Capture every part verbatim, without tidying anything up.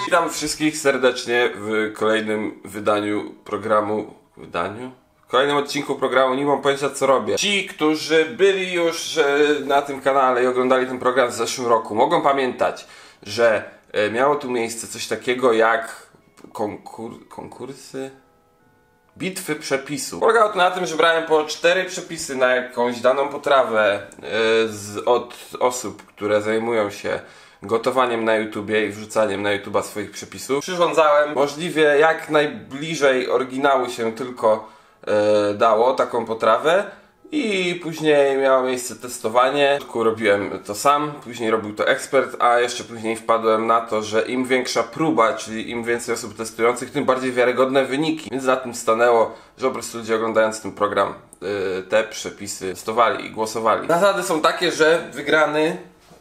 Witam wszystkich serdecznie w kolejnym wydaniu programu... Wydaniu? W kolejnym odcinku programu Nie mam pojęcia co robię. Ci, którzy byli już na tym kanale i oglądali ten program w zeszłym roku, mogą pamiętać, że miało tu miejsce coś takiego jak konkur... konkursy? Bitwy przepisów. Polegało to na tym, że brałem po cztery przepisy na jakąś daną potrawę yy, z, od osób, które zajmują się gotowaniem na YouTubie i wrzucaniem na YouTube'a swoich przepisów. Przyrządzałem możliwie jak najbliżej oryginału się tylko yy, dało taką potrawę i później miało miejsce testowanie. Na początku robiłem to sam, później robił to ekspert, a jeszcze później wpadłem na to, że im większa próba, czyli im więcej osób testujących, tym bardziej wiarygodne wyniki. Więc na tym stanęło, że po prostu ludzie oglądając ten program yy, te przepisy testowali i głosowali. Zasady są takie, że wygrany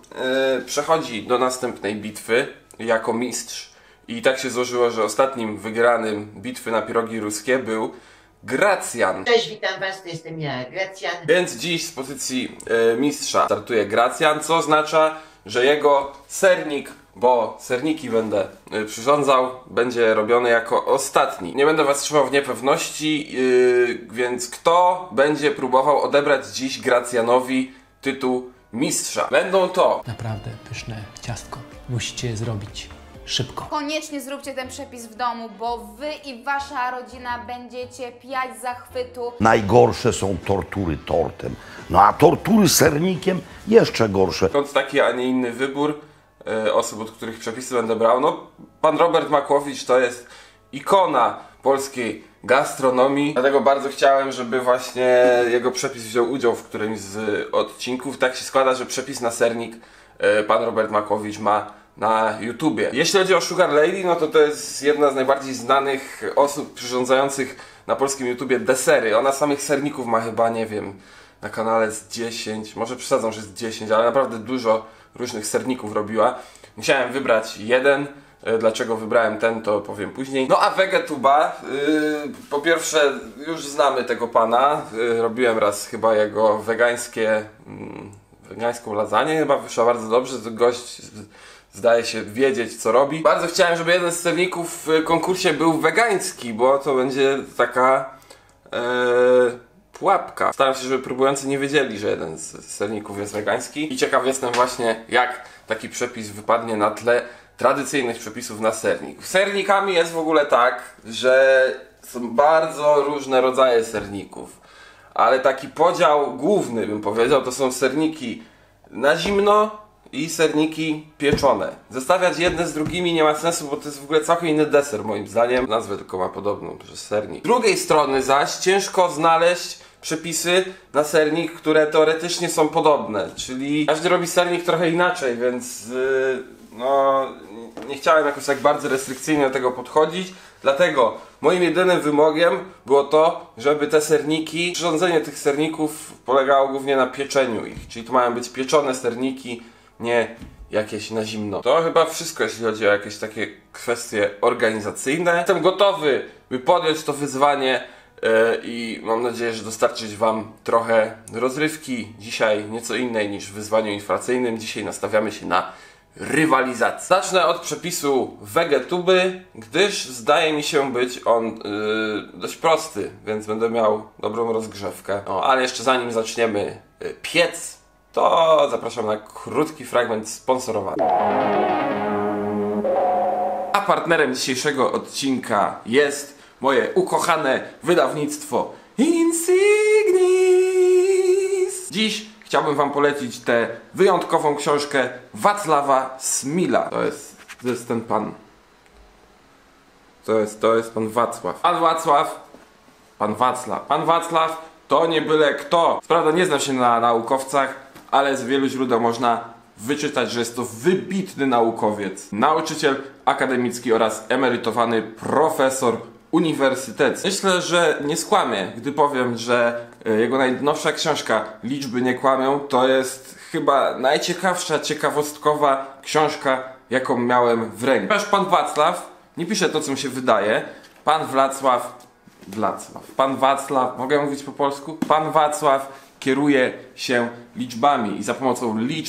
yy, przechodzi do następnej bitwy jako mistrz. I tak się złożyło, że ostatnim wygranym bitwy na pierogi ruskie był Gracjan. Cześć, witam was, to jestem ja, Gracjan. Więc dziś z pozycji y, mistrza startuje Gracjan, co oznacza, że jego sernik, bo serniki będę y, przyrządzał, będzie robiony jako ostatni. Nie będę was trzymał w niepewności, y, więc kto będzie próbował odebrać dziś Gracjanowi tytuł mistrza? Będą to naprawdę pyszne ciastko. Musicie je zrobić szybko. Koniecznie zróbcie ten przepis w domu, bo wy i wasza rodzina będziecie pijać z zachwytu. Najgorsze są tortury tortem, no a tortury sernikiem jeszcze gorsze. Skąd taki, a nie inny wybór y, osób, od których przepisy będę brał? No, pan Robert Makłowicz to jest ikona polskiej gastronomii, dlatego bardzo chciałem, żeby właśnie jego przepis wziął udział w którymś z odcinków. Tak się składa, że przepis na sernik y, pan Robert Makłowicz ma na YouTubie. Jeśli chodzi o Sugar Lady, no to to jest jedna z najbardziej znanych osób przyrządzających na polskim YouTubie desery. Ona samych serników ma chyba, nie wiem, na kanale z dziesięć, może przesadzą, że z dziesięć, ale naprawdę dużo różnych serników robiła. Musiałem wybrać jeden. Dlaczego wybrałem ten, to powiem później. No a Vegetuba, yy, po pierwsze już znamy tego pana. Yy, robiłem raz chyba jego wegańskie, yy, wegańską lasagne, chyba wyszła bardzo dobrze. Gość zdaje się wiedzieć co robi. Bardzo chciałem, żeby jeden z serników w konkursie był wegański, bo to będzie taka yy, pułapka. Staram się, żeby próbujący nie wiedzieli, że jeden z serników jest wegański. I ciekaw jestem właśnie, jak taki przepis wypadnie na tle tradycyjnych przepisów na sernik. Z sernikami jest w ogóle tak, że są bardzo różne rodzaje serników, ale taki podział główny, bym powiedział, to są serniki na zimno i serniki pieczone. Zestawiać jedne z drugimi nie ma sensu, bo to jest w ogóle całkiem inny deser moim zdaniem. Nazwę tylko ma podobną, że sernik. Z drugiej strony zaś ciężko znaleźć przepisy na sernik, które teoretycznie są podobne, czyli każdy robi sernik trochę inaczej, więc yy, no nie chciałem jakoś tak bardzo restrykcyjnie do tego podchodzić, dlatego moim jedynym wymogiem było to, żeby te serniki, przyrządzenie tych serników polegało głównie na pieczeniu ich, czyli to mają być pieczone serniki, nie jakieś na zimno. To chyba wszystko, jeśli chodzi o jakieś takie kwestie organizacyjne. Jestem gotowy, by podjąć to wyzwanie yy, i mam nadzieję, że dostarczyć wam trochę rozrywki. Dzisiaj nieco innej niż w wyzwaniu inflacyjnym. Dzisiaj nastawiamy się na rywalizację. Zacznę od przepisu Vegetuby, gdyż zdaje mi się być on yy, dość prosty, więc będę miał dobrą rozgrzewkę. No, ale jeszcze zanim zaczniemy yy, piec, to zapraszam na krótki fragment sponsorowany. A partnerem dzisiejszego odcinka jest moje ukochane wydawnictwo Insignis. Dziś chciałbym wam polecić tę wyjątkową książkę Wacława Smila. To jest, to jest ten pan. To jest, to jest pan Wacław. Pan Wacław, pan Wacław. Pan Wacław to nie byle kto. Co prawda nie znam się na naukowcach, ale z wielu źródeł można wyczytać, że jest to wybitny naukowiec, nauczyciel akademicki oraz emerytowany profesor uniwersytecki. Myślę, że nie skłamię, gdy powiem, że jego najnowsza książka Liczby nie kłamią to jest chyba najciekawsza, ciekawostkowa książka, jaką miałem w ręku. Ponieważ pan Wacław nie pisze to, co mi się wydaje. Pan Wacław, Wacław, pan Wacław, mogę mówić po polsku? Pan Wacław kieruje się liczbami i za pomocą liczb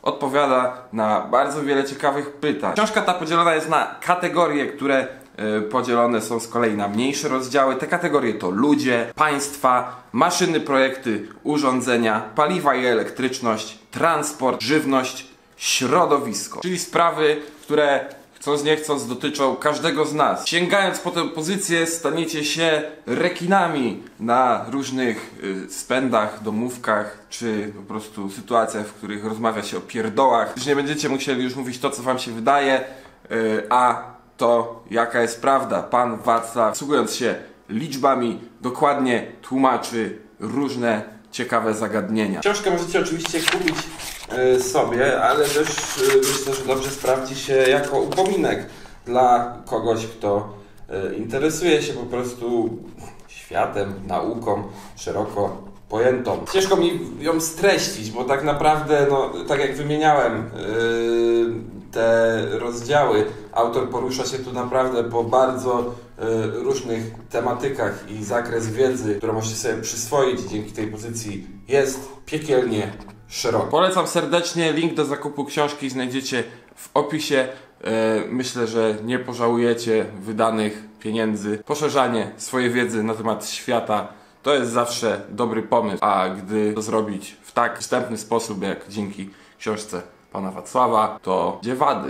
odpowiada na bardzo wiele ciekawych pytań. Książka ta podzielona jest na kategorie, które y, podzielone są z kolei na mniejsze rozdziały. Te kategorie to ludzie, państwa, maszyny, projekty, urządzenia, paliwa i elektryczność, transport, żywność, środowisko. Czyli sprawy, które chcąc nie chcąc dotyczą każdego z nas. Sięgając po tę pozycję staniecie się rekinami na różnych y, spędach, domówkach, czy po prostu sytuacjach, w których rozmawia się o pierdołach. Już nie będziecie musieli już mówić to, co wam się wydaje, y, a to, jaka jest prawda. Pan Wacław, posługując się liczbami, dokładnie tłumaczy różne ciekawe zagadnienia. Książkę możecie oczywiście kupić y, sobie, ale też y, myślę, że dobrze sprawdzi się jako upominek dla kogoś, kto y, interesuje się po prostu światem, nauką szeroko pojętą. Ciężko mi ją streścić, bo tak naprawdę, no, tak jak wymieniałem y, te rozdziały, autor porusza się tu naprawdę po bardzo y, różnych tematykach i zakres wiedzy, którą możecie sobie przyswoić dzięki tej pozycji, jest piekielnie szeroki. Polecam serdecznie, link do zakupu książki znajdziecie w opisie. Y, myślę, że nie pożałujecie wydanych pieniędzy. Poszerzanie swojej wiedzy na temat świata to jest zawsze dobry pomysł, a gdy to zrobić w tak wstępny sposób jak dzięki książce pana Wacława, to gdzie wady.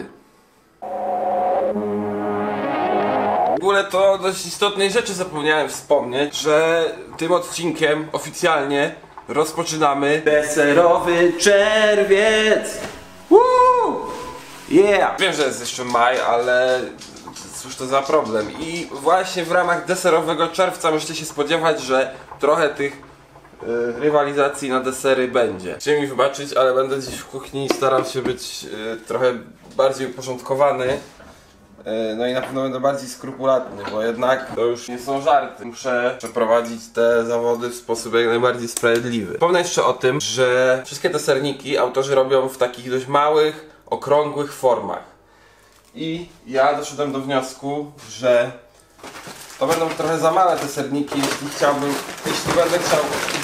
W ogóle to dość istotnej rzeczy zapomniałem wspomnieć, że tym odcinkiem oficjalnie rozpoczynamy deserowy czerwiec! Woo! Yeah! Wiem, że jest jeszcze maj, ale cóż to za problem. I właśnie w ramach deserowego czerwca możecie się spodziewać, że trochę tych Yy, rywalizacji na desery będzie. Chciałem mi wybaczyć, ale będę dziś w kuchni starał się być yy, trochę bardziej uporządkowany. Yy, no i na pewno będę bardziej skrupulatny, bo jednak to już nie są żarty. Muszę przeprowadzić te zawody w sposób jak najbardziej sprawiedliwy. Wspomnę jeszcze o tym, że wszystkie te serniki autorzy robią w takich dość małych, okrągłych formach. I ja doszedłem do wniosku, że to będą trochę za małe te serniki, jeśli chciałbym, jeśli będę chciał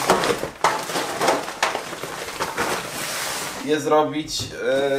je zrobić yy,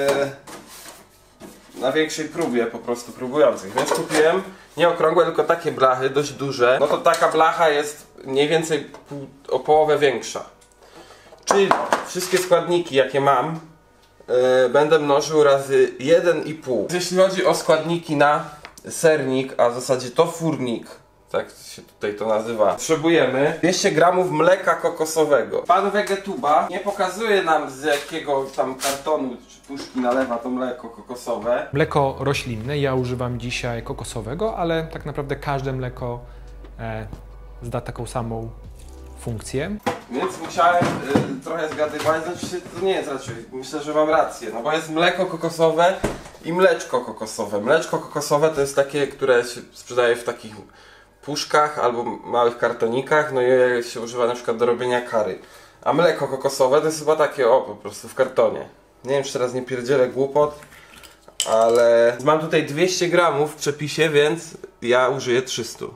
na większej próbie po prostu próbujących. Więc kupiłem nie okrągłe, tylko takie blachy, dość duże. No to taka blacha jest mniej więcej pół, o połowę większa. Czyli wszystkie składniki, jakie mam, yy, będę mnożył razy jeden i pół. Jeśli chodzi o składniki na sernik, a w zasadzie to furnik, tak się tutaj to nazywa, potrzebujemy dwieście gramów mleka kokosowego. Pan Wegetuba nie pokazuje nam, z jakiego tam kartonu czy puszki nalewa to mleko kokosowe. Mleko roślinne, ja używam dzisiaj kokosowego, ale tak naprawdę każde mleko e, zda taką samą funkcję. Więc musiałem y, trochę zgadywać, znaczy to nie jest raczej, myślę, że mam rację, no bo jest mleko kokosowe i mleczko kokosowe. Mleczko kokosowe to jest takie, które się sprzedaje w takich puszkach albo małych kartonikach, no i się używa na przykład do robienia kary. A mleko kokosowe to jest chyba takie, o, po prostu w kartonie. Nie wiem, czy teraz nie pierdzielę głupot, ale mam tutaj dwieście gramów w przepisie, więc ja użyję trzysta.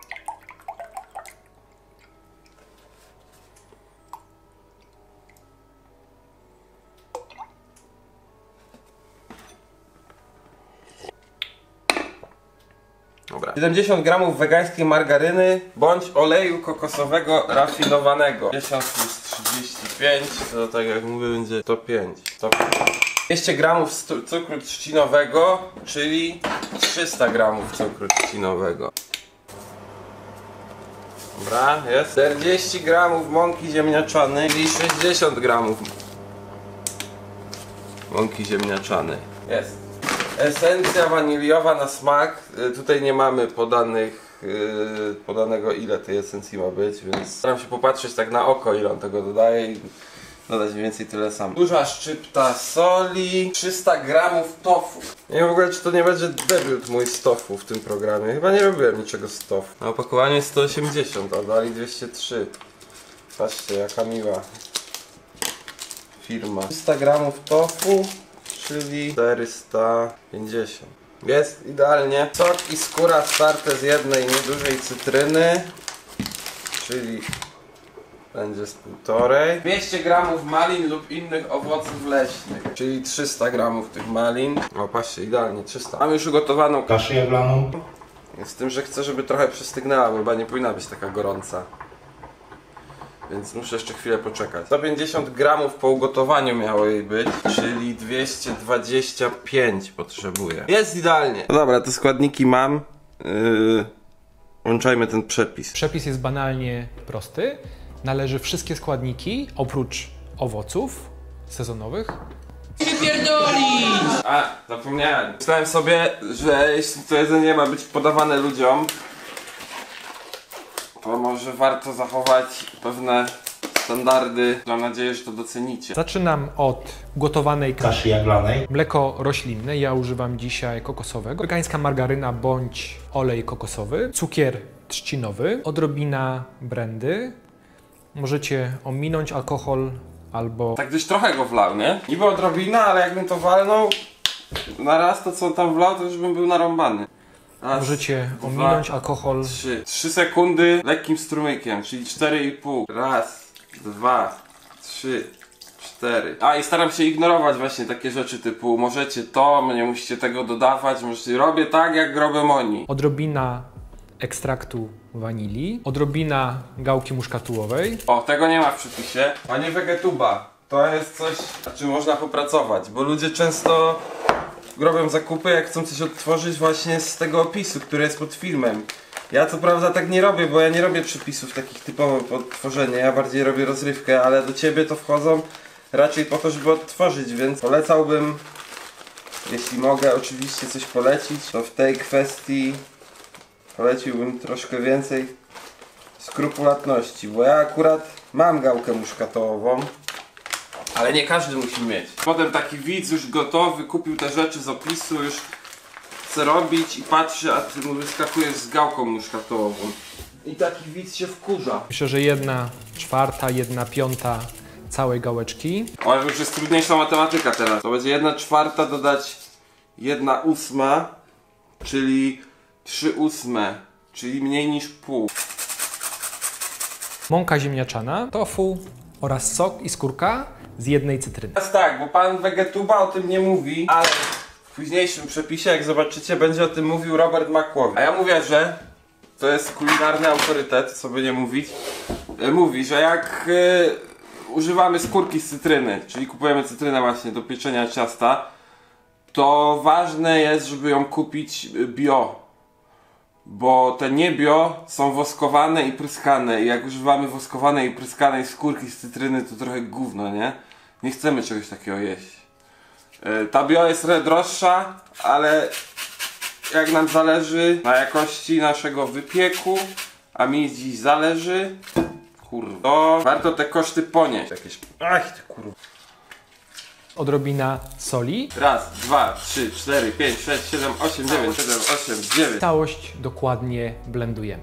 Dobra. siedemdziesiąt gramów wegańskiej margaryny bądź oleju kokosowego rafinowanego. dziesięć plus trzydzieści pięć, to tak jak mówię będzie sto pięć. sto pięć. dwieście gramów cukru trzcinowego, czyli trzysta gramów cukru trzcinowego. Dobra, jest. czterdzieści gramów mąki ziemniaczanej, czyli sześćdziesiąt gramów mąki ziemniaczanej. Jest. Esencja waniliowa na smak. Tutaj nie mamy podanych, yy, podanego ile tej esencji ma być, więc staram się popatrzeć tak na oko, ile on tego dodaje i dodać mniej więcej tyle samo. Duża szczypta soli, trzysta gramów tofu. Nie wiem w ogóle, czy to nie będzie debiut mój z tofu w tym programie. Chyba nie robiłem niczego z tofu. Na opakowaniu jest sto osiemdziesiąt, a dali dwieście trzy. Patrzcie, jaka miła firma. trzysta gramów tofu, czyli czterysta pięćdziesiąt. Jest idealnie. Sok i skóra starte z jednej niedużej cytryny, czyli będzie z półtorej. dwieście gramów malin lub innych owoców leśnych, czyli trzysta gramów tych malin. O, patrzcie, idealnie, trzysta. Mam już ugotowaną Kaszę jaglaną. z tym, że chcę, żeby trochę przystygnęła, bo chyba nie powinna być taka gorąca. Więc muszę jeszcze chwilę poczekać. sto pięćdziesiąt gramów po ugotowaniu miało jej być, czyli dwieście dwadzieścia pięć potrzebuję. Jest idealnie. No dobra, te składniki mam. Yy, włączajmy ten przepis. Przepis jest banalnie prosty. Należy wszystkie składniki, oprócz owoców sezonowych, A, zapomniałem. Myślałem sobie, że jeśli to jedzenie ma być podawane ludziom, to może warto zachować pewne standardy. Mam nadzieję, że to docenicie. Zaczynam od gotowanej Kaszy jaglanej. mleko roślinne. Ja używam dzisiaj kokosowego. Wegańska margaryna bądź olej kokosowy. Cukier trzcinowy. Odrobina brandy. Możecie ominąć alkohol albo... Tak dość trochę go wlał, nie? Niby odrobina, ale jakbym to walnął na raz, to co on tam wlał, to już bym był narąbany. Raz, Możecie dwa, ominąć alkohol. Trzy. Trzy sekundy lekkim strumykiem, czyli cztery i pół. Raz, dwa, trzy, cztery. A i staram się ignorować właśnie takie rzeczy typu możecie to, nie musicie tego dodawać, możecie... Robię tak, jak robią oni. Odrobina ekstraktu wanilii. Odrobina gałki muszkatułowej. O, tego nie ma w przepisie. Panie Wegetuba, to jest coś, nad czym można popracować, bo ludzie często robią zakupy, jak chcą coś odtworzyć właśnie z tego opisu, który jest pod filmem. Ja co prawda tak nie robię, bo ja nie robię przepisów takich typowo pod tworzenie, ja bardziej robię rozrywkę, ale do ciebie to wchodzą raczej po to, żeby odtworzyć, więc polecałbym, jeśli mogę oczywiście coś polecić, to w tej kwestii poleciłbym troszkę więcej skrupulatności, bo ja akurat mam gałkę muszkatołową, ale nie każdy musi mieć. Potem taki widz już gotowy, kupił te rzeczy z opisu, już chce robić i patrzy, a ty mu wyskakujesz z gałką muszkatołową. I taki widz się wkurza. Myślę, że jedna czwarta, jedna piąta całej gałeczki. O, już jest trudniejsza matematyka teraz. To będzie jedna czwarta dodać jedna ósma, czyli trzy ósme, czyli mniej niż pół. Mąka ziemniaczana, tofu oraz sok i skórka z jednej cytryny. Teraz tak, bo pan Wegetuba o tym nie mówi, ale w późniejszym przepisie, jak zobaczycie, będzie o tym mówił Robert McQuarrie. A ja mówię, że to jest kulinarny autorytet, co by nie mówić. Mówi, że jak yy, używamy skórki z cytryny, czyli kupujemy cytrynę właśnie do pieczenia ciasta, to ważne jest, żeby ją kupić bio. Bo te niebio są woskowane i pryskane i jak używamy woskowanej i pryskanej skórki z cytryny, to trochę gówno, nie? Nie chcemy czegoś takiego jeść. Yy, ta bio jest trochę droższa, ale jak nam zależy na jakości naszego wypieku, a mi dziś zależy, kurwa, to warto te koszty ponieść. Jakieś... Ach, ty kurwa. Odrobina soli. Raz, dwa, trzy, cztery, pięć, sześć, siedem, osiem, dziewięć, siedem, osiem, dziewięć. Całość dokładnie blendujemy.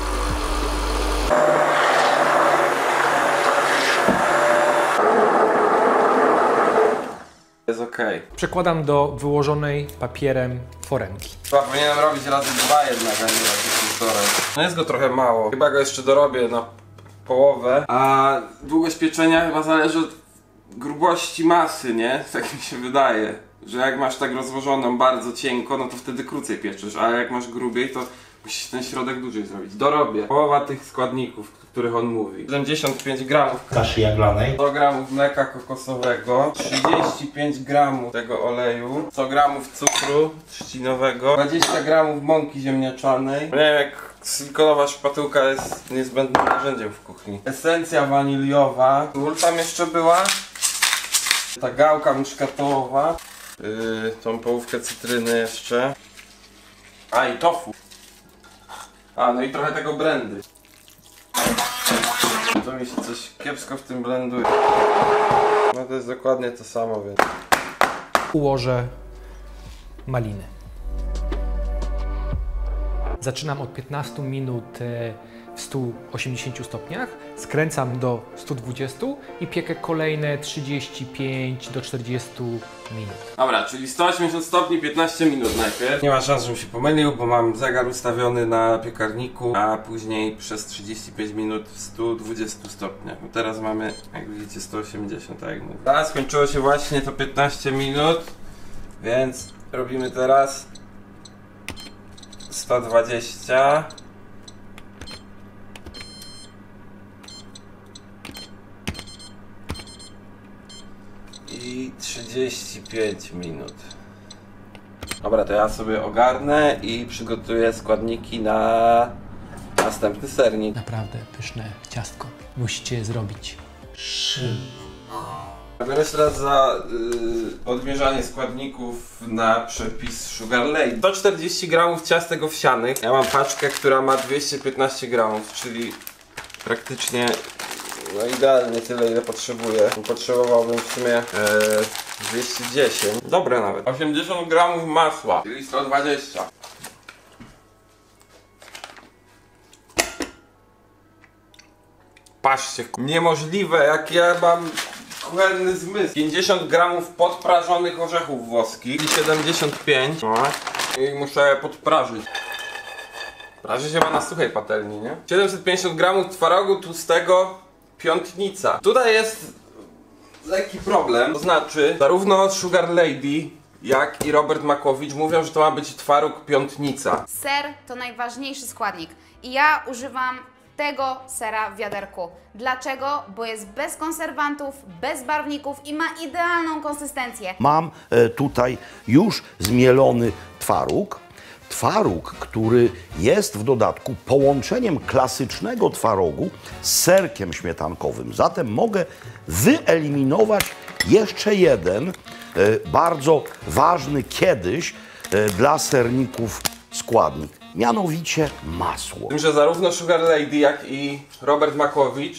Jest okej. Przekładam do wyłożonej papierem foremki. Chyba powinienem robić razy dwa jednak, a nie razy półtorej. No jest go trochę mało. Chyba go jeszcze dorobię na połowę. A długość pieczenia chyba zależy od grubości masy, nie? Tak mi się wydaje. Że jak masz tak rozłożoną bardzo cienko, no to wtedy krócej pieczysz, ale jak masz grubiej, to musisz ten środek dłużej zrobić. Dorobię. Połowa tych składników, o których on mówi. siedemdziesiąt pięć gramów Kaszy jaglanej. sto gramów mleka kokosowego, trzydzieści pięć gramów tego oleju, sto gramów cukru trzcinowego, dwadzieścia gramów mąki ziemniaczanej. Nie wiem, jak silikonowa szpatułka jest niezbędnym narzędziem w kuchni. Esencja waniliowa. Sól tam jeszcze była. Ta gałka muszkatołowa. Yy, tą połówkę cytryny jeszcze. A i tofu. A, no i trochę tego brandy. To mi się coś kiepsko w tym blenduje. No to jest dokładnie to samo, więc... Ułożę maliny. Zaczynam od piętnastu minut w stu osiemdziesięciu stopniach, skręcam do stu dwudziestu i piekę kolejne trzydzieści pięć do czterdziestu minut. Dobra, czyli sto osiemdziesiąt stopni, piętnaście minut najpierw. Nie ma szans, żebym się pomylił, bo mam zegar ustawiony na piekarniku, a później przez trzydzieści pięć minut w stu dwudziestu stopniach. Bo teraz mamy, jak widzicie, sto osiemdziesiąt, tak jak mówię. Teraz skończyło się właśnie to piętnaście minut, więc robimy teraz sto dwadzieścia. I trzydzieści pięć minut. Dobra, to ja sobie ogarnę i przygotuję składniki na następny sernik. Naprawdę pyszne ciastko. Musicie je zrobić. Biorę się teraz za y, odmierzanie składników na przepis Sugar Lady. sto czterdzieści gramów ciastek owsianych. Ja mam paczkę, która ma dwieście piętnaście gramów, czyli praktycznie no idealnie tyle, ile potrzebuję. Potrzebowałbym w sumie e, dwieście dziesięć. Dobre nawet. osiemdziesiąt gramów masła, czyli sto dwadzieścia. Patrzcie, niemożliwe, jak ja mam kuchenny zmysł. pięćdziesiąt gramów podprażonych orzechów włoskich i siedemdziesiąt pięć. No. I muszę je podprażyć. Praży się ma na suchej patelni, nie? siedemset pięćdziesiąt gramów twarogu tłustego piątnica. Tutaj jest lekki problem, to znaczy zarówno Sugar Lady, jak i Robert Makłowicz mówią, że to ma być twaróg piątnica. Ser to najważniejszy składnik i ja używam tego sera w wiaderku. Dlaczego? Bo jest bez konserwantów, bez barwników i ma idealną konsystencję. Mam e, tutaj już zmielony twaróg. Twaróg, który jest w dodatku połączeniem klasycznego twarogu z serkiem śmietankowym. Zatem mogę wyeliminować jeszcze jeden e, bardzo ważny kiedyś e, dla serników składnik, mianowicie masło. Tym, że zarówno Sugar Lady, jak i Robert Makłowicz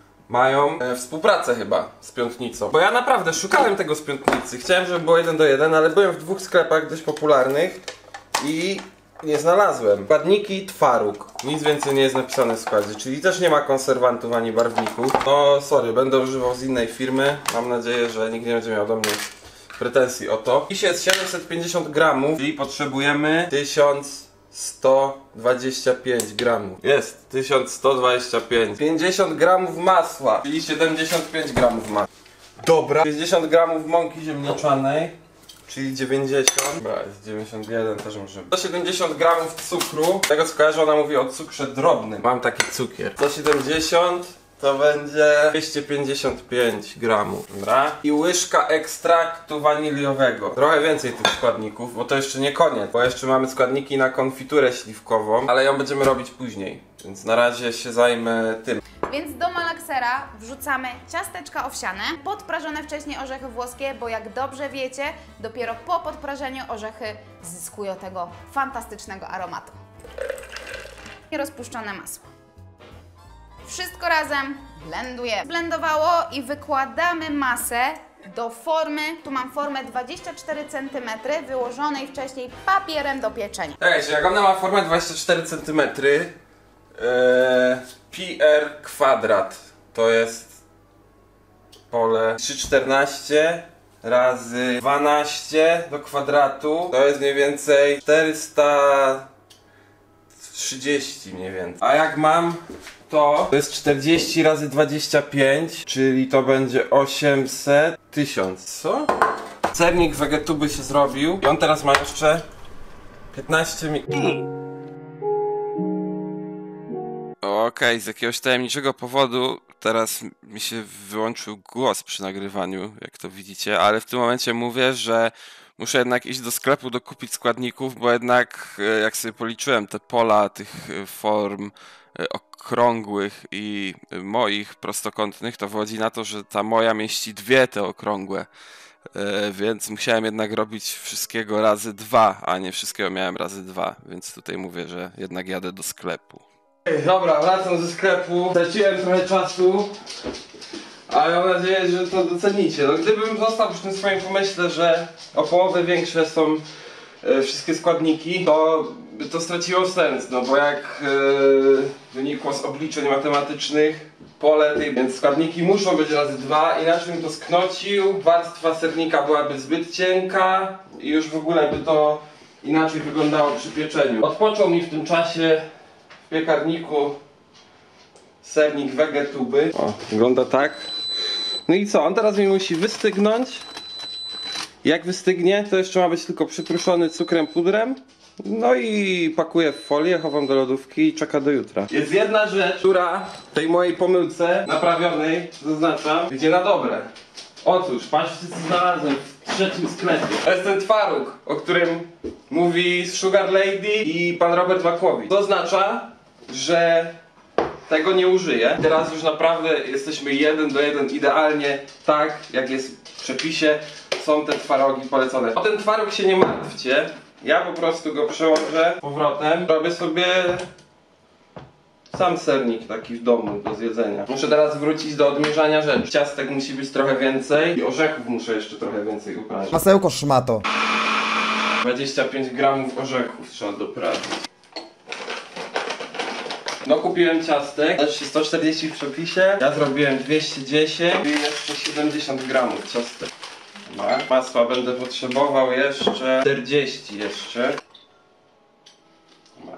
mają e, współpracę chyba z piątnicą. Bo ja naprawdę szukałem tego z piątnicy. Chciałem, żeby było jeden do jeden, ale byłem w dwóch sklepach dość popularnych i nie znalazłem. Składniki, twaróg. Nic więcej nie jest napisane w składzie, czyli też nie ma konserwantów ani barwników. No sorry, będę używał z innej firmy. Mam nadzieję, że nikt nie będzie miał do mnie pretensji o to. Dziś jest siedemset pięćdziesiąt gramów, czyli potrzebujemy tysiąc sto dwadzieścia pięć gramów. Jest, tysiąc sto dwadzieścia pięć. pięćdziesiąt gramów masła, czyli siedemdziesiąt pięć gramów masła. Dobra. sześćdziesiąt gramów mąki ziemniaczanej, czyli dziewięćdziesiąt. Dobra, jest dziewięćdziesiąt jeden też może być. sto siedemdziesiąt gramów cukru. Z tego co kojarzę, ona mówi o cukrze drobnym. Mam taki cukier. sto siedemdziesiąt to będzie dwieście pięćdziesiąt pięć gramów. Dobra. I łyżka ekstraktu waniliowego. Trochę więcej tych składników, bo to jeszcze nie koniec. Bo jeszcze mamy składniki na konfiturę śliwkową, ale ją będziemy robić później. Więc na razie się zajmę tym. Więc do malaksera wrzucamy ciasteczka owsiane, podprażone wcześniej orzechy włoskie, bo jak dobrze wiecie, dopiero po podprażeniu orzechy zyskują tego fantastycznego aromatu. I rozpuszczone masło. Wszystko razem blendujemy. Blendowało i wykładamy masę do formy, tu mam formę dwadzieścia cztery centymetry, wyłożonej wcześniej papierem do pieczenia. Czekajcie, jak ona ma formę dwadzieścia cztery centymetry, yy, pi r kwadrat to jest pole trzysta czternaście razy dwanaście do kwadratu, to jest mniej więcej czterysta trzydzieści mniej więcej. A jak mam to, to jest czterdzieści razy dwadzieścia pięć, czyli to będzie osiemset, tysiąc. Co? Sernik Vegetuby się zrobił i on teraz ma jeszcze piętnaście minut. Okej, z jakiegoś tajemniczego powodu teraz mi się wyłączył głos przy nagrywaniu, jak to widzicie, ale w tym momencie mówię, że muszę jednak iść do sklepu dokupić składników, bo jednak jak sobie policzyłem te pola tych form okrągłych i moich prostokątnych, to wychodzi na to, że ta moja mieści dwie te okrągłe, więc musiałem jednak robić wszystkiego razy dwa, a nie wszystkiego miałem razy dwa, więc tutaj mówię, że jednak jadę do sklepu. Dobra, wracam ze sklepu, straciłem trochę czasu, ale mam nadzieję, że to docenicie. No, gdybym został przy tym swoim pomyśle, że o połowę większe są e, wszystkie składniki, to by to straciło sens, no bo jak yy, wynikło z obliczeń matematycznych pole tej, więc składniki muszą być razy dwa, inaczej bym to sknocił, warstwa sernika byłaby zbyt cienka i już w ogóle by to inaczej wyglądało przy pieczeniu. Odpoczął mi w tym czasie w piekarniku sernik Vegetuby. O, wygląda tak. No i co, on teraz mi musi wystygnąć. Jak wystygnie, to jeszcze ma być tylko przypruszony cukrem, pudrem. No i pakuję w folię, chowam do lodówki i czeka do jutra. Jest jedna rzecz, która tej mojej pomyłce naprawionej, zaznaczam, idzie na dobre. Otóż, patrzcie co znalazłem w trzecim sklepie. To jest ten twaróg, o którym mówi Sugar Lady i pan Robert Makłowicz. To oznacza, że tego nie użyję. Teraz już naprawdę jesteśmy jeden do jeden idealnie tak, jak jest w przepisie. Są te twarogi polecone. O ten twaróg się nie martwcie. Ja po prostu go przełożę powrotem. Robię sobie sam sernik taki w domu do zjedzenia. Muszę teraz wrócić do odmierzania rzeczy. Ciastek musi być trochę więcej i orzechów muszę jeszcze trochę więcej uprawić. Masełko szmato. dwadzieścia pięć gramów orzechów trzeba doprawić. No kupiłem ciastek, też sto czterdzieści w przepisie. Ja zrobiłem dwieście dziesięć i jeszcze siedemdziesiąt gramów ciastek. No. Masła będę potrzebował jeszcze czterdzieści jeszcze. No.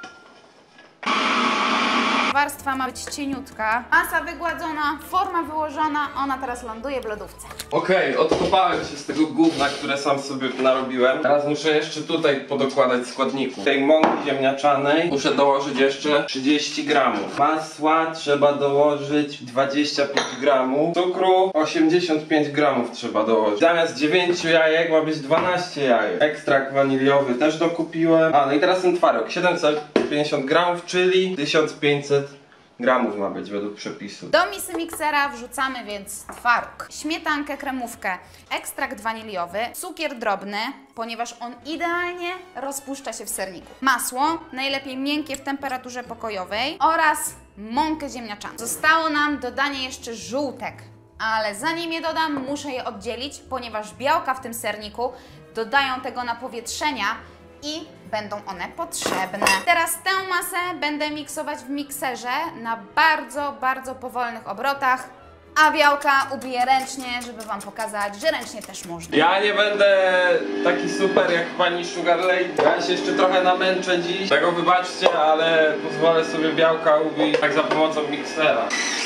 Warstwa ma być cieniutka, masa wygładzona, forma wyłożona, ona teraz ląduje w lodówce. Okej, okay, odkopałem się z tego gówna, które sam sobie narobiłem. Teraz muszę jeszcze tutaj podokładać składników. Tej mąki ziemniaczanej muszę dołożyć jeszcze trzydzieści gramów. Masła trzeba dołożyć dwadzieścia pięć gramów. Cukru osiemdziesiąt pięć gramów trzeba dołożyć. Zamiast dziewięciu jajek ma być dwanaście jajek. Ekstrakt waniliowy też dokupiłem. A, no i teraz ten twaróg. siedemset pięćdziesiąt gramów, czyli tysiąc pięćset gramów ma być według przepisu. Do misy miksera wrzucamy więc twaróg, śmietankę, kremówkę, ekstrakt waniliowy, cukier drobny, ponieważ on idealnie rozpuszcza się w serniku, masło, najlepiej miękkie w temperaturze pokojowej oraz mąkę ziemniaczaną. Zostało nam dodanie jeszcze żółtek, ale zanim je dodam, muszę je oddzielić, ponieważ białka w tym serniku dodają tego napowietrzenia i będą one potrzebne. Teraz tę masę będę miksować w mikserze na bardzo, bardzo powolnych obrotach, a białka ubiję ręcznie, żeby Wam pokazać, że ręcznie też można. Ja nie będę taki super jak pani Sugar Lady. Ja się jeszcze trochę namęczę dziś. Tego wybaczcie, ale pozwolę sobie białka ubić tak za pomocą miksera.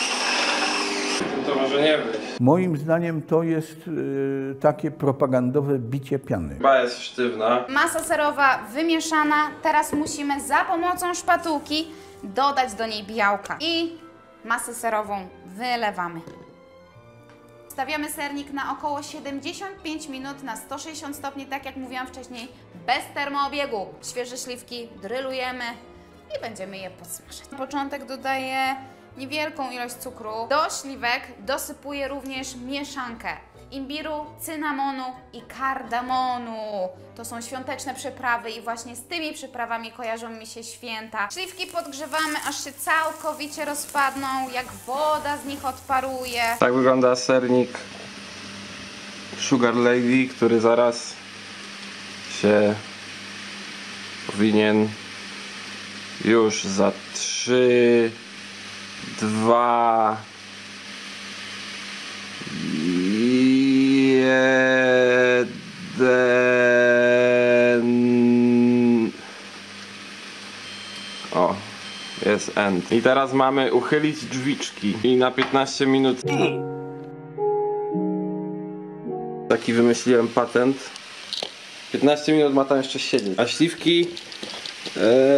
To może nie wyjść. Moim zdaniem to jest y, takie propagandowe bicie piany. Chyba jest sztywna. Masa serowa wymieszana, teraz musimy za pomocą szpatułki dodać do niej białka i masę serową wylewamy. Stawiamy sernik na około siedemdziesiąt pięć minut na sto sześćdziesiąt stopni, tak jak mówiłam wcześniej, bez termoobiegu. Świeże śliwki drylujemy i będziemy je podsmażać. Na początek dodaję niewielką ilość cukru. Do śliwek dosypuję również mieszankę imbiru, cynamonu i kardamonu. To są świąteczne przyprawy i właśnie z tymi przyprawami kojarzą mi się święta. Śliwki podgrzewamy, aż się całkowicie rozpadną, jak woda z nich odparuje. Tak wygląda sernik Sugar Lady, który zaraz się powinien już za trzy, dwa, jeden. O, jest end. I teraz mamy uchylić drzwiczki i na piętnaście minut. Taki wymyśliłem patent. piętnaście minut ma tam jeszcze siedzieć. A śliwki yy,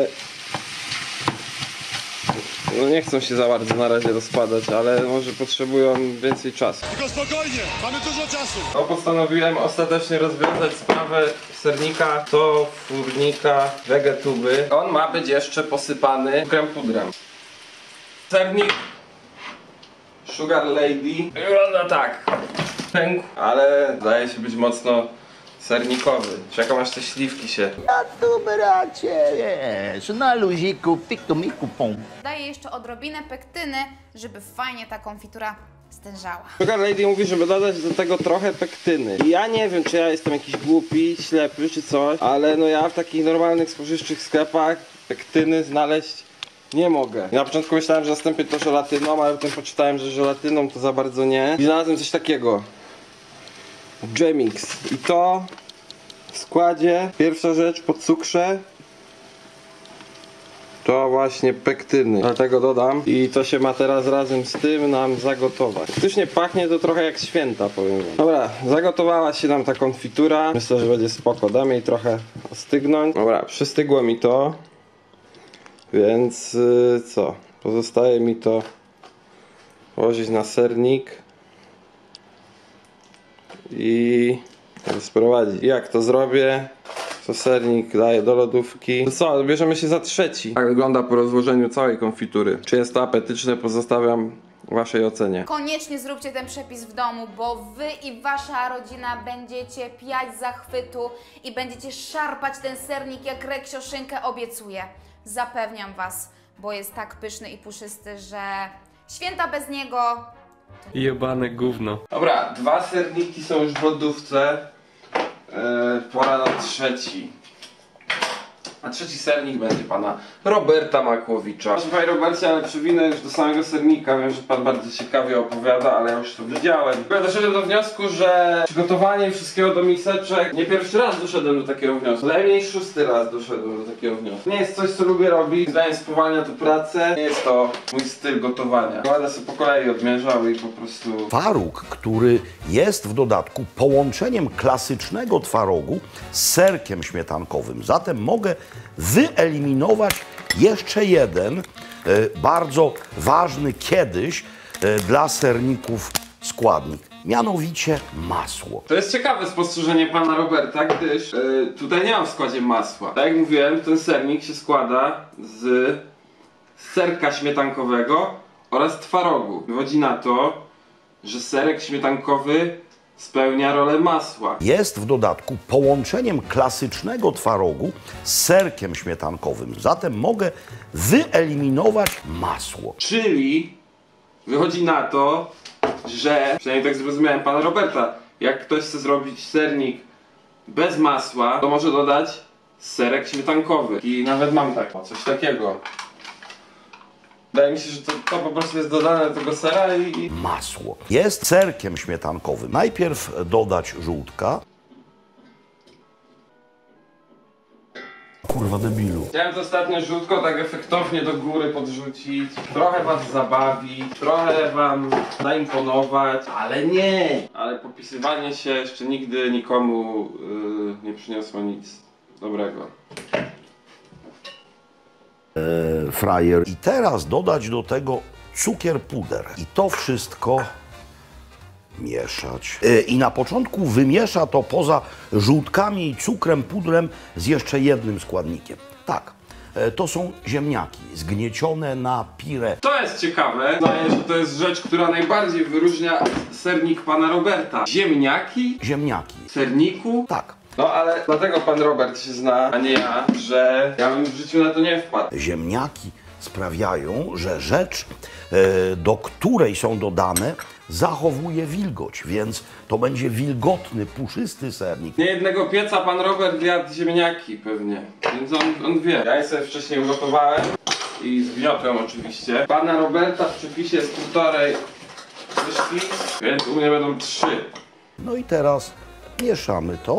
no nie chcą się za bardzo na razie rozpadać, ale może potrzebują więcej czasu. Tylko spokojnie, mamy dużo czasu. No, postanowiłem ostatecznie rozwiązać sprawę sernika do furnika Vegetuby. On ma być jeszcze posypany cukrem pudrem. Sernik Sugar Lady wygląda tak. Pękł, ale zdaje się być mocno sernikowy. Czekam aż te śliwki się. Ja tu, bracie, wiesz, na luziku, piku, miku, pum. Daję jeszcze odrobinę pektyny, żeby fajnie ta konfitura stężała. Sugar Lady mówi, żeby dodać do tego trochę pektyny. I ja nie wiem, czy ja jestem jakiś głupi, ślepy czy coś, ale no ja w takich normalnych spożywczych sklepach pektyny znaleźć nie mogę. I na początku myślałem, że zastąpię to żelatyną, ale potem poczytałem, że żelatyną to za bardzo nie. I znalazłem coś takiego. Gemix. I to w składzie, pierwsza rzecz po cukrze, to właśnie pektyny. Dlatego dodam. I to się ma teraz razem z tym nam zagotować. Faktycznie pachnie to trochę jak święta, powiem wam. Dobra, zagotowała się nam ta konfitura. Myślę, że będzie spoko. Damy jej trochę ostygnąć. Dobra, przystygło mi to. Więc yy, co? Pozostaje mi to włożyć na sernik i sprowadzić. Jak to zrobię? To sernik daję do lodówki. To co? Bierzemy się za trzeci. Tak wygląda po rozłożeniu całej konfitury. Czy jest to apetyczne? Pozostawiam waszej ocenie. Koniecznie zróbcie ten przepis w domu, bo wy i wasza rodzina będziecie piać z zachwytu i będziecie szarpać ten sernik jak Reksio szynkę, obiecuję. Zapewniam was, bo jest tak pyszny i puszysty, że święta bez niego... Jebane gówno. Dobra, dwa serniki są już w lodówce. Eee, pora na trzeci. A trzeci sernik będzie pana Roberta Makłowicza. Proszę panie Robercie, ale przewinę już do samego sernika. Wiem, że pan bardzo ciekawie opowiada, ale ja już to widziałem. Ja doszedłem do wniosku, że przygotowanie wszystkiego do miseczek, nie pierwszy raz doszedłem do takiego wniosku. Najmniej szósty raz doszedłem do takiego wniosku. Nie jest coś, co lubię robić. Zdaję spowalnia to pracę. Nie jest to mój styl gotowania. Będę sobie po kolei odmierzał i po prostu... Twaróg, który jest w dodatku połączeniem klasycznego twarogu z serkiem śmietankowym. Zatem mogę wyeliminować jeszcze jeden e, bardzo ważny kiedyś e, dla serników składnik, mianowicie masło. To jest ciekawe spostrzeżenie pana Roberta, gdyż yy, tutaj nie mam w składzie masła. Tak jak mówiłem, ten sernik się składa z serka śmietankowego oraz twarogu. Wychodzi na to, że serek śmietankowy spełnia rolę masła. Jest w dodatku połączeniem klasycznego twarogu z serkiem śmietankowym. Zatem mogę wyeliminować masło. Czyli wychodzi na to, że, przynajmniej tak zrozumiałem pana Roberta, jak ktoś chce zrobić sernik bez masła, to może dodać serek śmietankowy. I nawet mam tak, coś takiego. Wydaje mi się, że to, to po prostu jest dodane do tego sera i... Masło jest serkiem śmietankowym. Najpierw dodać żółtka. Kurwa debilu. Chciałem to ostatnio żółtko tak efektownie do góry podrzucić. Trochę was zabawi, trochę wam zaimponować, ale nie! Ale popisywanie się jeszcze nigdy nikomu yy, nie przyniosło nic dobrego. E, frajer. I teraz dodać do tego cukier puder. I to wszystko mieszać. E, I na początku wymiesza to poza żółtkami i cukrem, pudrem z jeszcze jednym składnikiem. Tak, e, to są ziemniaki zgniecione na pire. To jest ciekawe. Wydaje, że to jest rzecz, która najbardziej wyróżnia sernik pana Roberta. Ziemniaki? Ziemniaki. W serniku? Tak. No ale dlatego pan Robert się zna, a nie ja, że ja bym w życiu na to nie wpadł. Ziemniaki sprawiają, że rzecz, e, do której są dodane, zachowuje wilgoć, więc to będzie wilgotny, puszysty sernik. Nie jednego pieca pan Robert jadł ziemniaki pewnie, więc on, on wie. Ja je sobie wcześniej ugotowałem i zgniotłem oczywiście. Pana Roberta w przepisie jest półtorej łyżki, więc u mnie będą trzy. No i teraz mieszamy to.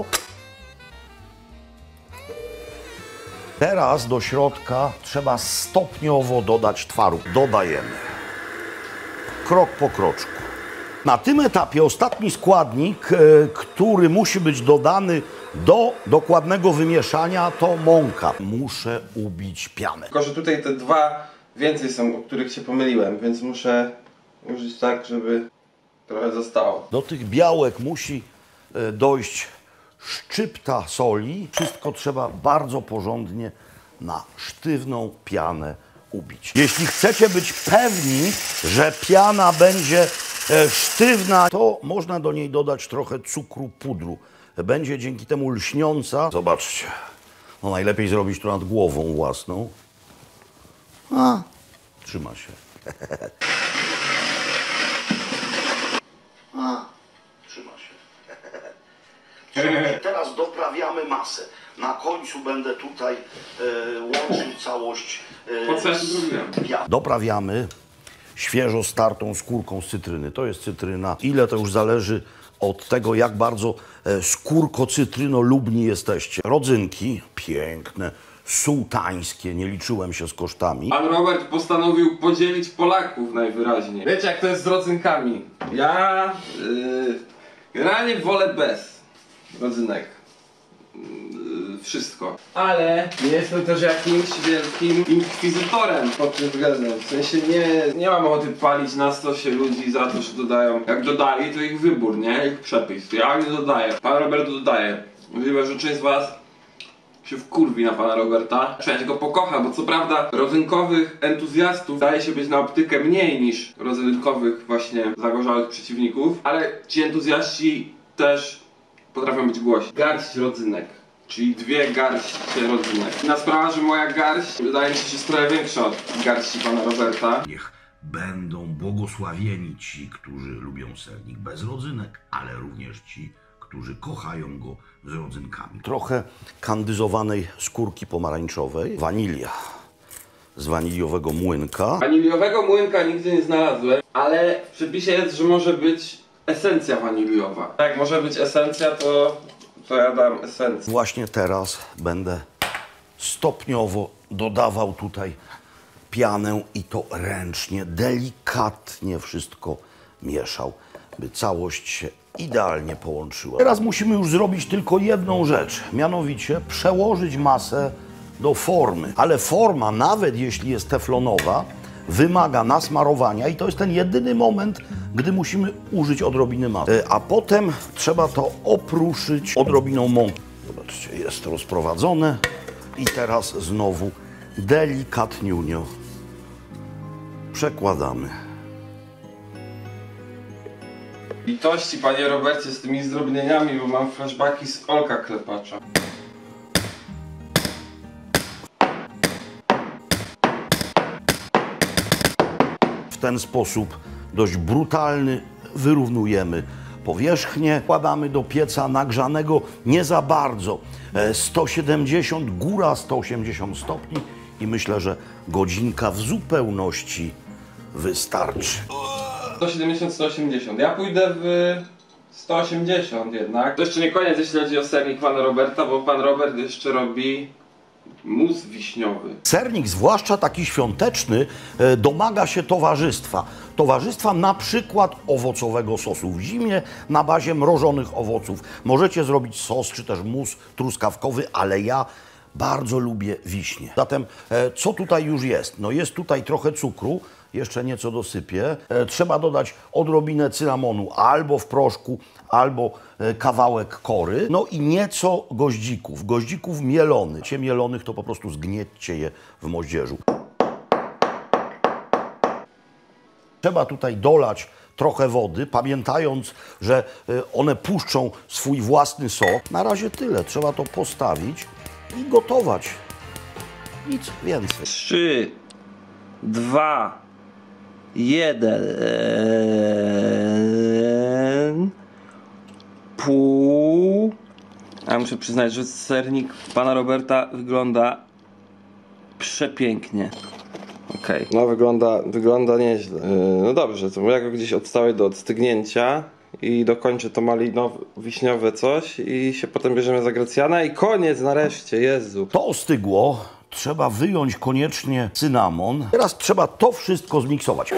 Teraz do środka trzeba stopniowo dodać twaróg. Dodajemy. Krok po kroczku. Na tym etapie ostatni składnik, e, który musi być dodany do dokładnego wymieszania, to mąka. Muszę ubić pianę. Tylko że tutaj te dwa więcej są, o których się pomyliłem, więc muszę użyć tak, żeby trochę zostało. Do tych białek musi e, dojść szczypta soli. Wszystko trzeba bardzo porządnie na sztywną pianę ubić. Jeśli chcecie być pewni, że piana będzie e, sztywna, to można do niej dodać trochę cukru pudru. Będzie dzięki temu lśniąca. Zobaczcie, no najlepiej zrobić to nad głową własną. A, trzyma się. A, trzyma się. Teraz doprawiamy masę. Na końcu będę tutaj e, łączył całość. E, Po co ja to zrobiłem? z... Doprawiamy świeżo startą skórką z cytryny. To jest cytryna. Ile to już zależy od tego, jak bardzo e, skórko-cytrynolubni jesteście. Rodzynki piękne, sułtańskie, nie liczyłem się z kosztami. Pan Robert postanowił podzielić Polaków najwyraźniej. Wiecie, jak to jest z rodzynkami? Ja yy, generalnie wolę bez rodzynek. Yy, wszystko. Ale nie jestem też jakimś wielkim inkwizytorem pod tym względem. W sensie nie, nie mam ochoty palić na stosie ludzi za to, że dodają. Jak dodali, to ich wybór, nie? Ich przepis. Ja nie dodaję. Pan Robert dodaje. Możliwe, że część z was się wkurwi na pana Roberta. Część go pokocha, bo co prawda rodzynkowych entuzjastów zdaje się być na optykę mniej niż rodzynkowych właśnie zagorzałych przeciwników, ale ci entuzjaści też potrafią być głośni. Garść rodzynek, czyli dwie garście rodzynek. Inna sprawa, że moja garść wydaje mi się, że jest trochę większa od garści pana Roberta. Niech będą błogosławieni ci, którzy lubią sernik bez rodzynek, ale również ci, którzy kochają go z rodzynkami. Trochę kandyzowanej skórki pomarańczowej, wanilia z waniliowego młynka. Waniliowego młynka nigdy nie znalazłem, ale w przepisie jest, że może być esencja waniliowa. Jak może być esencja, to, to ja dam esencję. Właśnie teraz będę stopniowo dodawał tutaj pianę i to ręcznie, delikatnie wszystko mieszał, by całość się idealnie połączyła. Teraz musimy już zrobić tylko jedną rzecz, mianowicie przełożyć masę do formy. Ale forma, nawet jeśli jest teflonowa, wymaga nasmarowania i to jest ten jedyny moment, gdy musimy użyć odrobiny masy. A potem trzeba to opruszyć odrobiną mąki. Zobaczcie, jest rozprowadzone i teraz znowu delikatniunio przekładamy. Litości, panie Robercie, z tymi zdrobnieniami, bo mam flashbacki z Olka Klepacza. W ten sposób dość brutalny wyrównujemy powierzchnię. Wkładamy do pieca nagrzanego nie za bardzo, sto siedemdziesiąt, góra sto osiemdziesiąt stopni i myślę, że godzinka w zupełności wystarczy. sto siedemdziesiąt, sto osiemdziesiąt. Ja pójdę w sto osiemdziesiąt jednak. To jeszcze nie koniec, jeśli chodzi o sernik pana Roberta, bo pan Robert jeszcze robi mus wiśniowy. Sernik, zwłaszcza taki świąteczny, domaga się towarzystwa. Towarzystwa na przykład owocowego sosu. W zimie na bazie mrożonych owoców. Możecie zrobić sos czy też mus truskawkowy, ale ja bardzo lubię wiśnie. Zatem co tutaj już jest? No jest tutaj trochę cukru, jeszcze nieco dosypię. Trzeba dodać odrobinę cynamonu albo w proszku, albo kawałek kory. No i nieco goździków. Goździków mielonych. Cie mielonych to po prostu zgniecie je w moździerzu. Trzeba tutaj dolać trochę wody, pamiętając, że one puszczą swój własny sok. Na razie tyle. Trzeba to postawić i gotować. Nic więcej. Trzy, dwa, jeden, pół. Ja muszę przyznać, że sernik pana Roberta wygląda przepięknie. Okej, okay. No wygląda, wygląda nieźle. Yy, no dobrze, to ja go gdzieś odstawię do odstygnięcia i dokończę to malinowe, wiśniowe coś i się potem bierzemy za Grecjana i koniec nareszcie, Jezu. To ostygło, trzeba wyjąć koniecznie cynamon. Teraz trzeba to wszystko zmiksować.